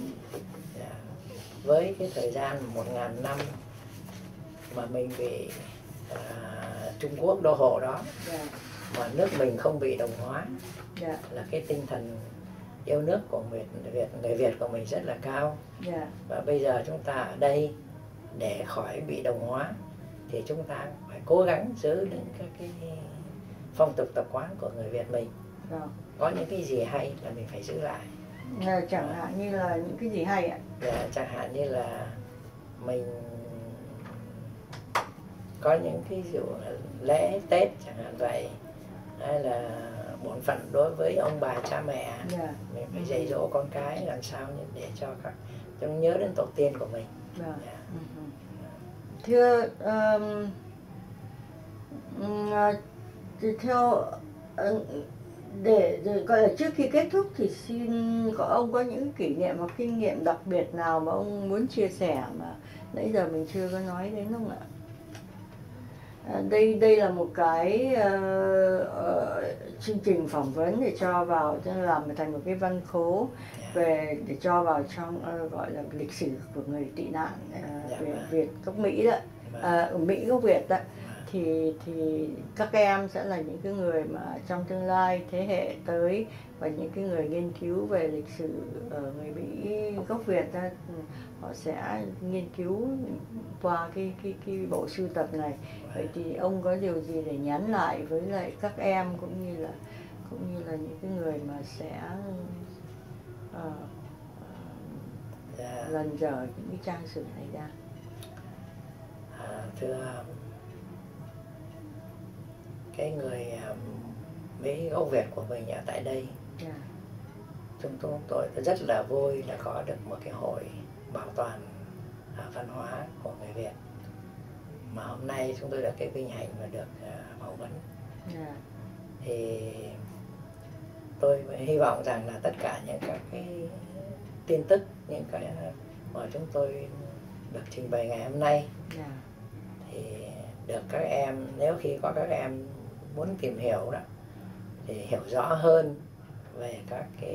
Với cái thời gian 1000 năm mà mình bị Trung Quốc đô hộ đó, mà nước mình không bị đồng hóa, là cái tinh thần yêu nước của người Việt của mình rất là cao. Và bây giờ chúng ta ở đây để khỏi bị đồng hóa thì chúng ta phải cố gắng giữ những các cái phong tục tập quán của người Việt mình. Có những cái gì hay là mình phải giữ lại. Chẳng hạn như là những cái gì hay ạ? Chẳng hạn như là mình có những cái dụ lễ Tết chẳng hạn vậy, hay là bổn phận đối với ông bà cha mẹ, mình phải dạy dỗ con cái làm sao để cho nhớ đến tổ tiên của mình. Thưa theo để gọi là trước khi kết thúc thì xin ông có những kỷ niệm hoặc kinh nghiệm đặc biệt nào mà ông muốn chia sẻ mà nãy giờ mình chưa có nói đến không ạ? Đây là một cái chương trình phỏng vấn để cho vào, cho nên làm thành một cái văn khố về để cho vào trong gọi là lịch sử của người tị nạn Việt gốc Mỹ đó, Mỹ gốc Việt đó. Thì các em sẽ là những cái người mà trong tương lai thế hệ tới, và những cái người nghiên cứu về lịch sử ở người Mỹ gốc Việt đó, họ sẽ nghiên cứu qua cái bộ sưu tập này. Vậy thì ông có điều gì để nhắn lại với lại các em cũng như là những cái người mà sẽ lần dở những cái trang sử này ra? Thưa cái người Mỹ gốc Việt của mình ở tại đây, chúng tôi rất là vui là có được một cái hội bảo toàn văn hóa của người Việt, mà hôm nay chúng tôi được cái vinh hạnh và được phỏng vấn. Thì tôi hy vọng rằng là tất cả những các cái tin tức, những cái mà chúng tôi được trình bày ngày hôm nay thì được các em, nếu khi có các em muốn tìm hiểu đó, thì hiểu rõ hơn về các cái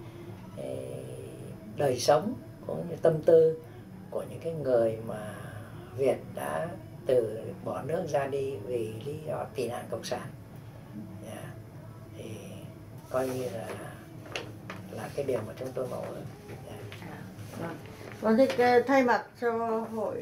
đời sống cũng như tâm tư của những cái người mà Việt đã từ bỏ nước ra đi vì lý do tị nạn cộng sản. Thì coi như là cái điều mà chúng tôi mong ước. Vâng, thì thay mặt cho hội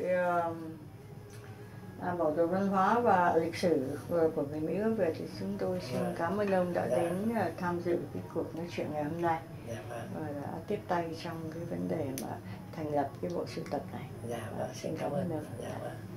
bảo tồn văn hóa và lịch sử của người Mỹ gốc Việt thì chúng tôi xin cảm ơn ông đã đến tham dự cái cuộc nói chuyện ngày hôm nay, và đã tiếp tay trong cái vấn đề mà thành lập cái bộ sưu tập này. Xin cảm ơn ông.